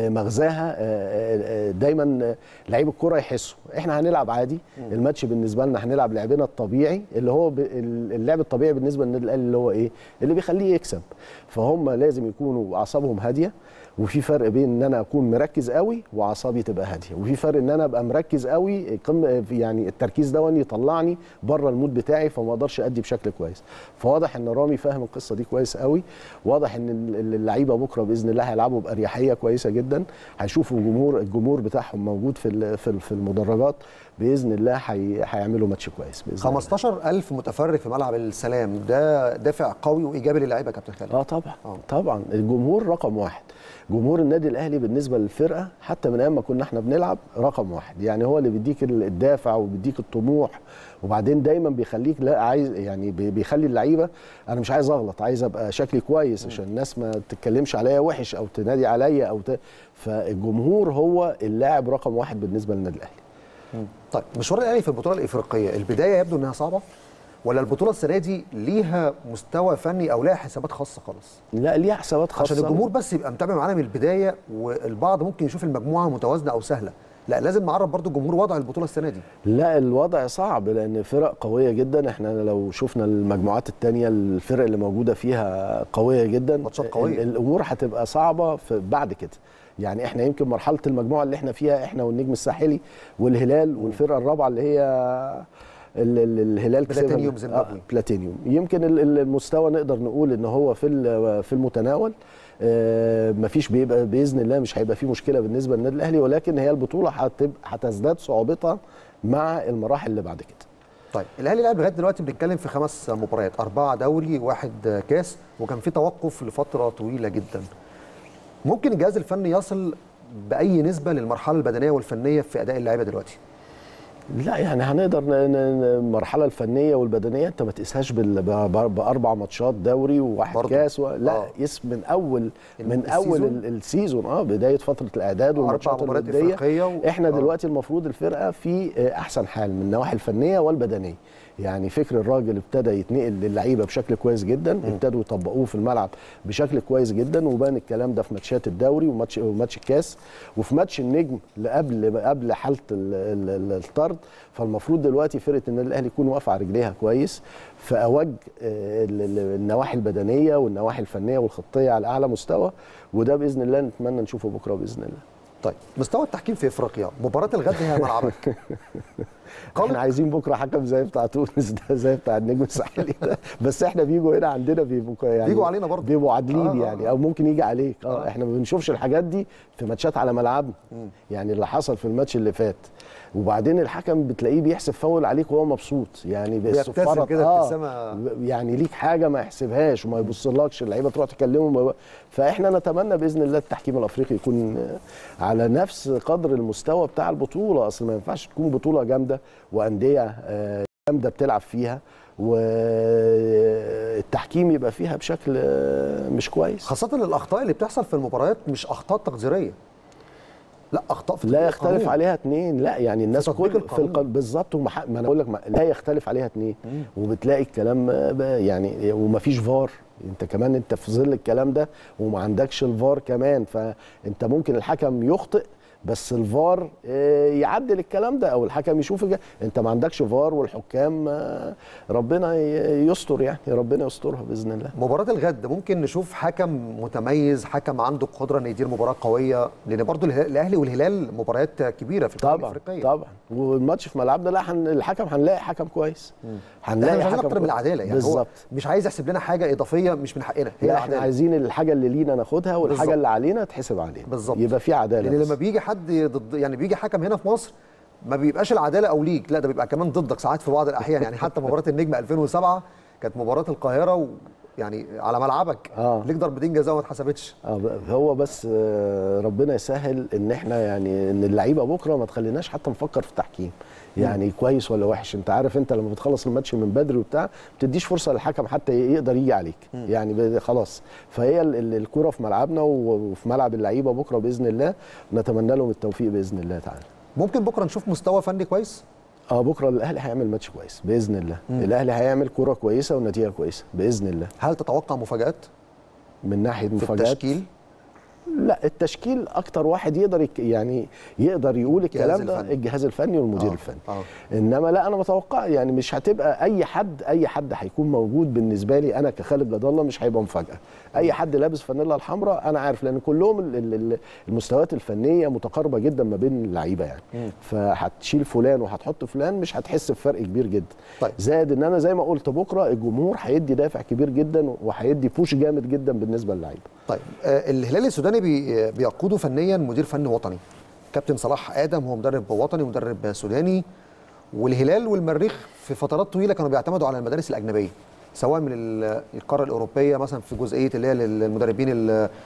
مغزاها دايما لعيب الكره يحسوا احنا هنلعب عادي. الماتش بالنسبه لنا هنلعب لعبنا الطبيعي اللي هو اللعب الطبيعي بالنسبه للنادي الاهلي اللي هو ايه؟ اللي بيخليه يكسب. فهم لازم يكونوا اعصابهم هاديه، وفي فرق بين ان انا اكون مركز قوي واعصابي تبقى هاديه، وفي فرق ان انا ابقى مركز قوي يعني التركيز ده يطلعني بره المود بتاعي فما اقدرش ادي بشكل كويس. فواضح ان رامي فاهم القصه دي كويس قوي، واضح ان اللعيبه بكره باذن الله هيلعبوا باريحيه كويسه جدا، هيشوفوا الجمهور بتاعهم موجود في المدرجات باذن الله، هيعملوا ماتش كويس باذن 15,000 متفرج في ملعب السلام، ده دافع قوي وايجابي للاعيبه يا كابتن خالد. طبعا الجمهور رقم 1. جمهور النادي الاهلي بالنسبه للفرقه حتى من ايام ما كنا احنا بنلعب رقم 1، يعني هو اللي بيديك الدافع وبيديك الطموح، وبعدين دايما بيخليك لا عايز يعني بيخلي اللعيبه انا مش عايز اغلط، عايز ابقى شكلي كويس عشان الناس ما تتكلمش عليا وحش او تنادي عليا فالجمهور هو اللاعب رقم 1 بالنسبه للنادي الاهلي. طيب مشوار الاهلي في البطوله الافريقيه، البدايه يبدو انها صعبه، ولا البطوله السنه دي ليها مستوى فني او ليها حسابات خاصه خالص؟ لا ليها حسابات خاصه عشان الجمهور بس يبقى متابع معانا من البدايه، والبعض ممكن يشوف المجموعه متوازنه او سهله. لا لازم نعرف برضو الجمهور وضع البطوله السنه دي. لا الوضع صعب لان فرق قويه جدا. احنا لو شفنا المجموعات الثانيه الفرق اللي موجوده فيها قويه جدا، ماتشات قويه، الامور هتبقى صعبه بعد كده. يعني احنا يمكن مرحله المجموعه اللي احنا فيها احنا والنجم الساحلي والهلال والفرقه الرابعه اللي هي الهلال بلاتينيوم زيمبابوي. بلاتينيوم، يمكن المستوى نقدر نقول ان هو في المتناول. مفيش بيبقى باذن الله مش هيبقى فيه مشكله بالنسبه للنادي الاهلي، ولكن هي البطوله هتزداد صعوبتها مع المراحل اللي بعد كده. طيب الاهلي لعب لغايه دلوقتي بنتكلم في 5 مباريات، 4 دوري و1 كاس، وكان في توقف لفتره طويله جدا. ممكن الجهاز الفني يصل باي نسبه للمرحله البدنيه والفنيه في اداء اللعيبه دلوقتي؟ لا يعني هنقدر المرحله الفنيه والبدنيه انت ما تقيسهاش ب4 ماتشات دوري و1 كاس لا قيس من اول السيزون بدايه فتره الاعداد والماتشات الوديه. احنا دلوقتي المفروض الفرقه في احسن حال من النواحي الفنيه والبدنيه. يعني فكر الراجل ابتدى يتنقل للعيبه بشكل كويس جدا، ابتدوا يطبقوه في الملعب بشكل كويس جدا، وبان الكلام ده في ماتشات الدوري وماتش الكاس وفي ماتش النجم اللي قبل حاله الطرد. فالمفروض دلوقتي فرقه النادي الاهلي يكون واقفه على رجليها كويس في اوج النواحي البدنيه والنواحي الفنيه والخطيه على اعلى مستوى، وده باذن الله نتمنى نشوفه بكره باذن الله. طيب مستوى التحكيم في افريقيا، مباراه الغد هي ملعبك. احنا عايزين بكره حكم زي بتاع تونس ده، زي بتاع النجم الساحلي ده، بس احنا بيجوا هنا عندنا بيجوا علينا برضه، بيبقوا عادلين يعني، او ممكن يجي عليك. احنا ما بنشوفش الحاجات دي في ماتشات على ملعبنا. يعني اللي حصل في الماتش اللي فات، وبعدين الحكم بتلاقيه بيحسب فاول عليك وهو مبسوط، يعني بالصفاره كده يعني ليك حاجه ما يحسبهاش وما يبصلكش، اللعيبه تروح تكلمه. فاحنا نتمنى باذن الله التحكيم الافريقي يكون على نفس قدر المستوى بتاع البطوله. اصل ما ينفعش تكون بطوله جامده وانديه جامده بتلعب فيها والتحكيم يبقى فيها بشكل مش كويس، خاصه الاخطاء اللي بتحصل في المباريات مش اخطاء تقديريه، لا اخطاء في لا يختلف عليها اتنين. لا يعني الناس كل بالظبط، ما انا اقول لك لا يختلف عليها اتنين. وبتلاقي الكلام يعني ومفيش فار، انت كمان انت في ظل الكلام ده وما عندكش الفار كمان، فانت ممكن الحكم يخطئ بس الفار يعدل الكلام ده، او الحكم يشوف انت ما عندكش فار والحكام ربنا يستر، يعني ربنا يسترها باذن الله. مباراه الغد ممكن نشوف حكم متميز، حكم عنده قدره انه يدير مباراه قويه، لان برضو الاهلي والهلال مباريات كبيره في القاره الافريقيه. طبعا والماتش في ملعبنا لا الحكم هنلاقي حكم كويس، هنلاقي حكم اكتر من العداله. يعني بالظبط، مش عايز يحسب لنا حاجه اضافيه مش من حقنا، هي احنا عايزين الحاجه اللي لينا ناخدها والحاجه بالزبط. اللي علينا تحسب علينا بالظبط، يبقى في عداله. لان لما بيجي حد ضد، يعني بيجي حكم هنا في مصر ما بيبقاش العداله او ليك، لا ده بيبقى كمان ضدك ساعات في بعض الاحيان. يعني حتى مباراه النجم 2007 كانت مباراه القاهره يعني على ملعبك ليك ضربتين جزاء وما اتحسبتش. هو بس ربنا يسهل ان احنا يعني ان اللعيبه بكره ما تخليناش حتى نفكر في التحكيم يعني كويس ولا وحش. انت عارف انت لما بتخلص الماتش من بدري وبتاع ما بتديش فرصه للحكم حتى يقدر يجي عليك يعني خلاص. فهي الكوره في ملعبنا وفي ملعب اللعيبه بكره باذن الله، نتمنى لهم التوفيق باذن الله تعالى. ممكن بكره نشوف مستوى فني كويس؟ بكره الاهلي هيعمل ماتش كويس باذن الله. الاهلي هيعمل كوره كويسه والنتيجه كويسه باذن الله. هل تتوقع مفاجات من ناحيه مفاجات التشكيل؟ لا التشكيل اكتر واحد يقدر يقدر يقول الكلام ده الجهاز الفني والمدير الفني. انما لا انا متوقع يعني مش هتبقى اي حد هيكون موجود بالنسبه لي انا كخالد جد الله مش هيبقى مفاجاه. اي حد لابس فانيلا الحمراء انا عارف، لان كلهم المستويات الفنيه متقاربه جدا ما بين اللعيبه يعني. فهتشيل فلان وهتحط فلان مش هتحس بفرق كبير جدا. طيب. زائد ان انا زي ما قلت بكره الجمهور هيدي دافع كبير جدا وهيدي بوش جامد جدا بالنسبه للعيبه. طيب الهلال السوداني بيقوده فنيا مدير فني وطني كابتن صلاح ادم، هو مدرب وطني ومدرب سوداني. والهلال والمريخ في فترات طويله كانوا بيعتمدوا على المدارس الاجنبيه سواء من القاره الاوروبيه مثلا في جزئيه اللي هي المدربين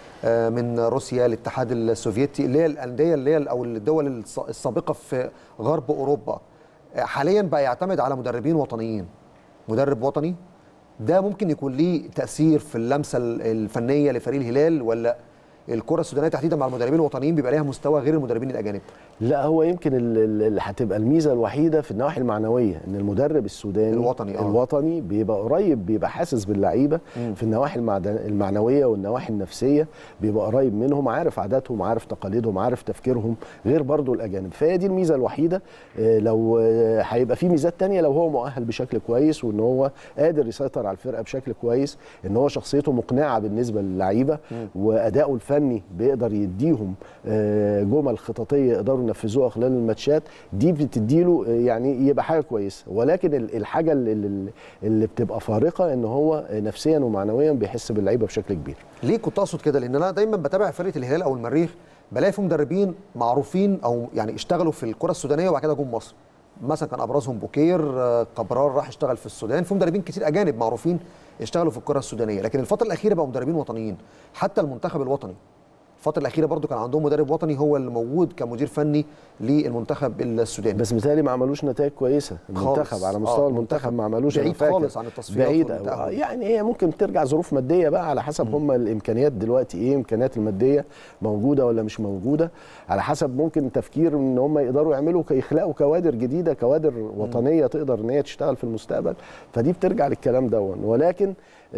من روسيا، الاتحاد السوفيتي، اللي هي الانديه اللي هي او الدول السابقه في غرب اوروبا. حاليا بقى يعتمد على مدربين وطنيين. مدرب وطني ده ممكن يكون ليه تاثير في اللمسه الفنيه لفريق الهلال، ولا الكره السودانيه تحديدا مع المدربين الوطنيين بيبقى ليها مستوى غير المدربين الاجانب؟ لا، هو يمكن اللي هتبقى الميزه الوحيده في النواحي المعنويه ان المدرب السوداني الوطني بيبقى قريب، بيبقى حاسس باللعيبه في النواحي المعنويه والنواحي النفسيه، بيبقى قريب منهم، عارف عاداتهم، عارف تقاليدهم، عارف تفكيرهم، غير برضو الاجانب. فهي دي الميزه الوحيده. لو هيبقى في ميزات تانية لو هو مؤهل بشكل كويس، وان هو قادر يسيطر على الفرقه بشكل كويس، ان هو شخصيته مقنعه بالنسبه للعيبه، واداؤه الفني بيقدر يديهم جمل خططيه يقدروا ينفذوها خلال الماتشات دي، بتديله يعني يبقى حاجه كويسه. ولكن الحاجه اللي بتبقى فارقه ان هو نفسيا ومعنويا بيحس باللعيبه بشكل كبير. ليه كنت اقصد كده؟ لان انا دايما بتابع فرقه الهلال او المريخ، بلاقي فيهم مدربين معروفين او يعني اشتغلوا في الكره السودانيه وبعد كده جم مصر. مثلا كان ابرزهم بوكير، قبرار راح اشتغل في السودان، في مدربين كتير اجانب معروفين اشتغلوا في الكره السودانيه. لكن الفتره الاخيره بقوا مدربين وطنيين. حتى المنتخب الوطني الفتره الاخيره برضو كان عندهم مدرب وطني هو اللي موجود كمدير فني للمنتخب السوداني. بس مثالي ما عملوش نتائج كويسه المنتخب على مستوى المنتخب، ما عملوش بعيد خالص عن التصفيات، بعيد يعني هي ممكن ترجع ظروف ماديه بقى على حسب هم الامكانيات دلوقتي ايه، الامكانيات الماديه موجوده ولا مش موجوده، على حسب ممكن تفكير ان هم يقدروا يعملوا يخلقوا كوادر جديده، كوادر وطنيه تقدر ان هي تشتغل في المستقبل. فدي بترجع للكلام دون. ولكن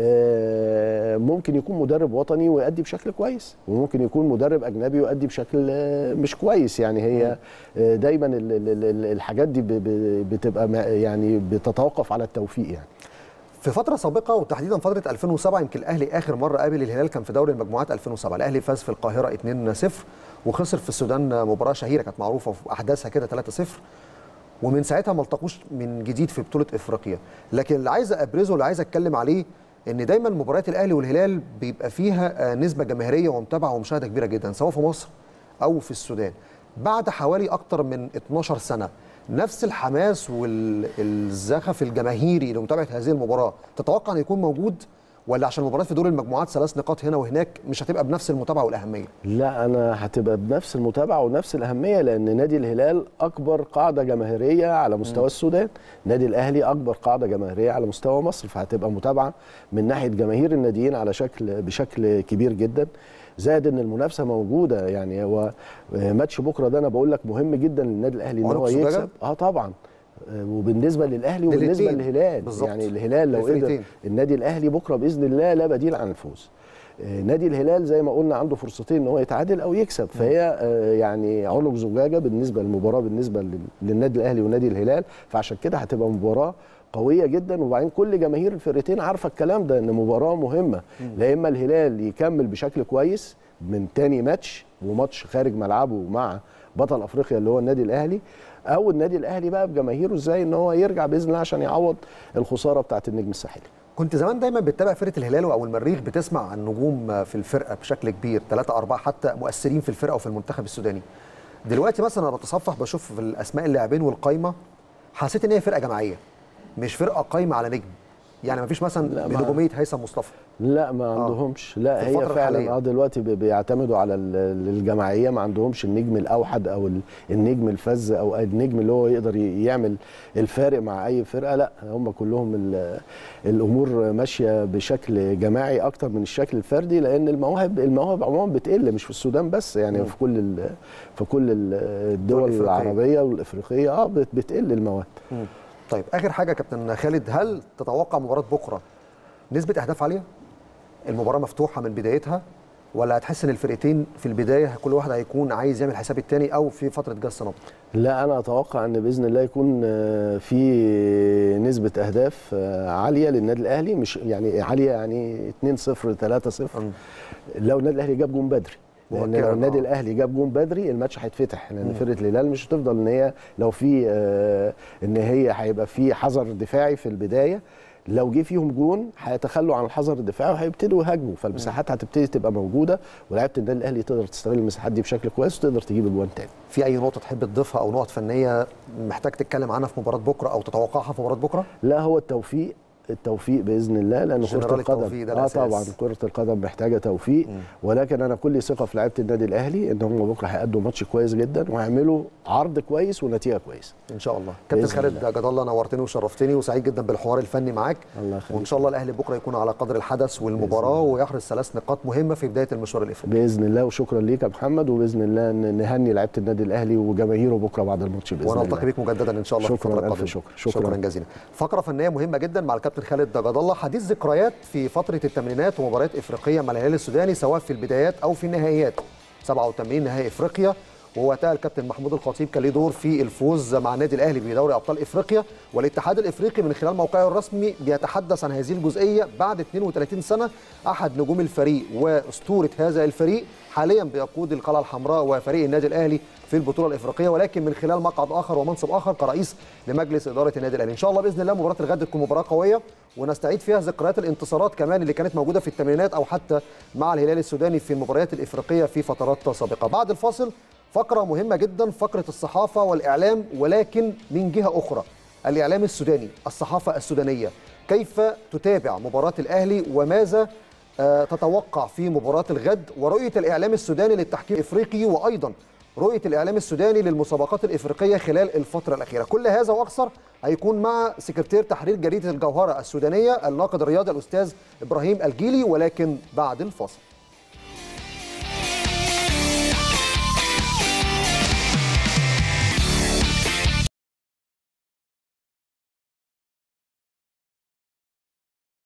ممكن يكون مدرب وطني ويؤدي بشكل كويس، وممكن يكون مدرب اجنبي ويؤدي بشكل مش كويس. يعني هي دايما الحاجات دي بتبقى يعني بتتوقف على التوفيق. يعني في فتره سابقه وتحديدا فتره 2007 يمكن الاهلي اخر مره قابل الهلال كان في دوري المجموعات 2007. الاهلي فاز في القاهره 2-0 وخسر في السودان مباراه شهيره كانت معروفه في احداثها كده 3-0، ومن ساعتها ما التقوش من جديد في بطوله افريقيا. لكن اللي عايز ابرزه واللي عايز اتكلم عليه ان دايما مباريات الاهلي والهلال بيبقى فيها نسبه جماهيريه ومتابعه ومشاهده كبيره جدا سواء في مصر او في السودان. بعد حوالي اكتر من 12 سنه نفس الحماس والزخف الجماهيري لمتابعه هذه المباراه تتوقع ان يكون موجود، ولا عشان المباريات في دور المجموعات 3 نقاط هنا وهناك مش هتبقى بنفس المتابعه والاهميه؟ لا، انا هتبقى بنفس المتابعه ونفس الاهميه، لان نادي الهلال اكبر قاعده جماهيريه على مستوى السودان، نادي الاهلي اكبر قاعده جماهيريه على مستوى مصر، فهتبقى متابعه من ناحيه جماهير الناديين على بشكل كبير جدا. زائد ان المنافسه موجوده. يعني هو ماتش بكره ده انا بقول لك مهم جدا للنادي الاهلي ان هو يكسب. طبعا، وبالنسبه للاهلي وبالنسبه للهلال يعني الهلال لو قدر النادي الاهلي بكره باذن الله لا بديل عن الفوز. نادي الهلال زي ما قلنا عنده فرصتين ان هو يتعادل او يكسب، فهي يعني عنق زجاجه بالنسبه للمباراه بالنسبه للنادي الاهلي ونادي الهلال. فعشان كده هتبقى مباراه قويه جدا. وبعدين كل جماهير الفرقتين عارفه الكلام ده، ان مباراه مهمه. لا اما الهلال يكمل بشكل كويس من تاني ماتش وماتش خارج ملعبه مع بطل افريقيا اللي هو النادي الاهلي، او النادي الاهلي بقى بجماهيره ازاي ان هو يرجع باذن الله عشان يعوض الخساره بتاعه النجم الساحلي. كنت زمان دايما بتتابع فرقه الهلال او المريخ، بتسمع عن نجوم في الفرقه بشكل كبير، 3 4 حتى مؤثرين في الفرقه وفي المنتخب السوداني. دلوقتي مثلا انا بتصفح بشوف في الاسماء اللاعبين والقايمه، حسيت ان هي فرقه جماعيه مش فرقه قايمه على نجم. يعني ما فيش مثلا بنجوميه هيثم مصطفى، لا ما عندهمش. لا هي فعلا دلوقتي بيعتمدوا على الجماعيه، ما عندهمش النجم الاوحد او النجم الفذ او النجم اللي هو يقدر يعمل الفارق مع اي فرقه. لا هم كلهم الامور ماشيه بشكل جماعي اكتر من الشكل الفردي، لان المواهب عموما بتقل مش في السودان بس، يعني في كل الدول العربيه والافريقيه بتقل المواهب. طيب اخر حاجه كابتن خالد، هل تتوقع مباراه بكره نسبه اهداف عاليه؟ المباراه مفتوحه من بدايتها، ولا هتحس ان الفرقتين في البدايه كل واحد هيكون عايز يعمل حساب الثاني او في فتره جس نبض؟ لا انا اتوقع ان باذن الله يكون في نسبه اهداف عاليه للنادي الاهلي، مش يعني عاليه يعني 2-0 3-0 لو النادي الاهلي جاب جون بدري. لان لو النادي الاهلي جاب جون بدري الماتش هيتفتح، لان فرقه الهلال مش هتفضل ان هي لو في ان هي هيبقى في حذر دفاعي في البدايه، لو جه فيهم جون هيتخلوا عن الحذر الدفاعي وهيبتدوا يهاجموا، فالمساحات هتبتدي تبقى موجوده، ولاعيبه النادي الاهلي تقدر تستغل المساحات دي بشكل كويس وتقدر تجيب اجوان تاني. في اي نقطه تحب تضيفها او نقط فنيه محتاج تتكلم عنها في مباراه بكره او تتوقعها في مباراه بكره؟ لا هو التوفيق التوفيق باذن الله، لان كره القدم طبعا كره القدم محتاجه توفيق. ولكن انا كل ثقه في لعيبه النادي الاهلي ان هم بكره هيأدوا ماتش كويس جدا وهيعملوا عرض كويس ونتيجه كويسه ان شاء الله. كابتن خالد جد الله، نورتني وشرفتني وسعيد جدا بالحوار الفني معاك. الله يخليك. وان شاء الله الاهلي بكره يكون على قدر الحدث والمباراه ويحرز 3 نقاط مهمه في بدايه المشوار الافريقي باذن الله. وشكرا ليك يا محمد، وباذن الله نهني لعيبه النادي الاهلي وجماهيره بكره بعد الماتش باذن الله. ونلتقي بك مجددا ان شاء الله. شكرا الف شكرا جزيلا. فقره فنيه مهمه جدا مع الكابتن خالد جد الله، حديث ذكريات في فتره الثمانينات ومباريات افريقيه مع الهلال السوداني سواء في البدايات او في النهائيات. 87 نهائي افريقيا، ووقتها الكابتن محمود الخطيب كان له دور في الفوز مع النادي الاهلي بدوري ابطال افريقيا، والاتحاد الافريقي من خلال موقعه الرسمي بيتحدث عن هذه الجزئيه بعد 32 سنه. احد نجوم الفريق واسطوره هذا الفريق حاليا بيقود القلعه الحمراء وفريق النادي الاهلي في البطوله الافريقيه، ولكن من خلال مقعد اخر ومنصب اخر كرئيس لمجلس اداره النادي الاهلي. ان شاء الله باذن الله مباراه الغد تكون مباراه قويه ونستعيد فيها ذكريات الانتصارات كمان اللي كانت موجوده في الثمانينات او حتى مع الهلال السوداني في المباريات الافريقيه في فترات سابقه. بعد الفاصل فقره مهمه جدا، فقره الصحافه والاعلام، ولكن من جهه اخرى الاعلام السوداني، الصحافه السودانيه كيف تتابع مباراه الاهلي وماذا تتوقع في مباراه الغد، ورؤيه الاعلام السوداني للتحكيم الافريقي، وايضا رؤيه الاعلام السوداني للمسابقات الافريقيه خلال الفتره الاخيره. كل هذا واكثر هيكون مع سكرتير تحرير جريده الجوهره السودانيه الناقد الرياضي الاستاذ ابراهيم الجيلي، ولكن بعد الفاصل.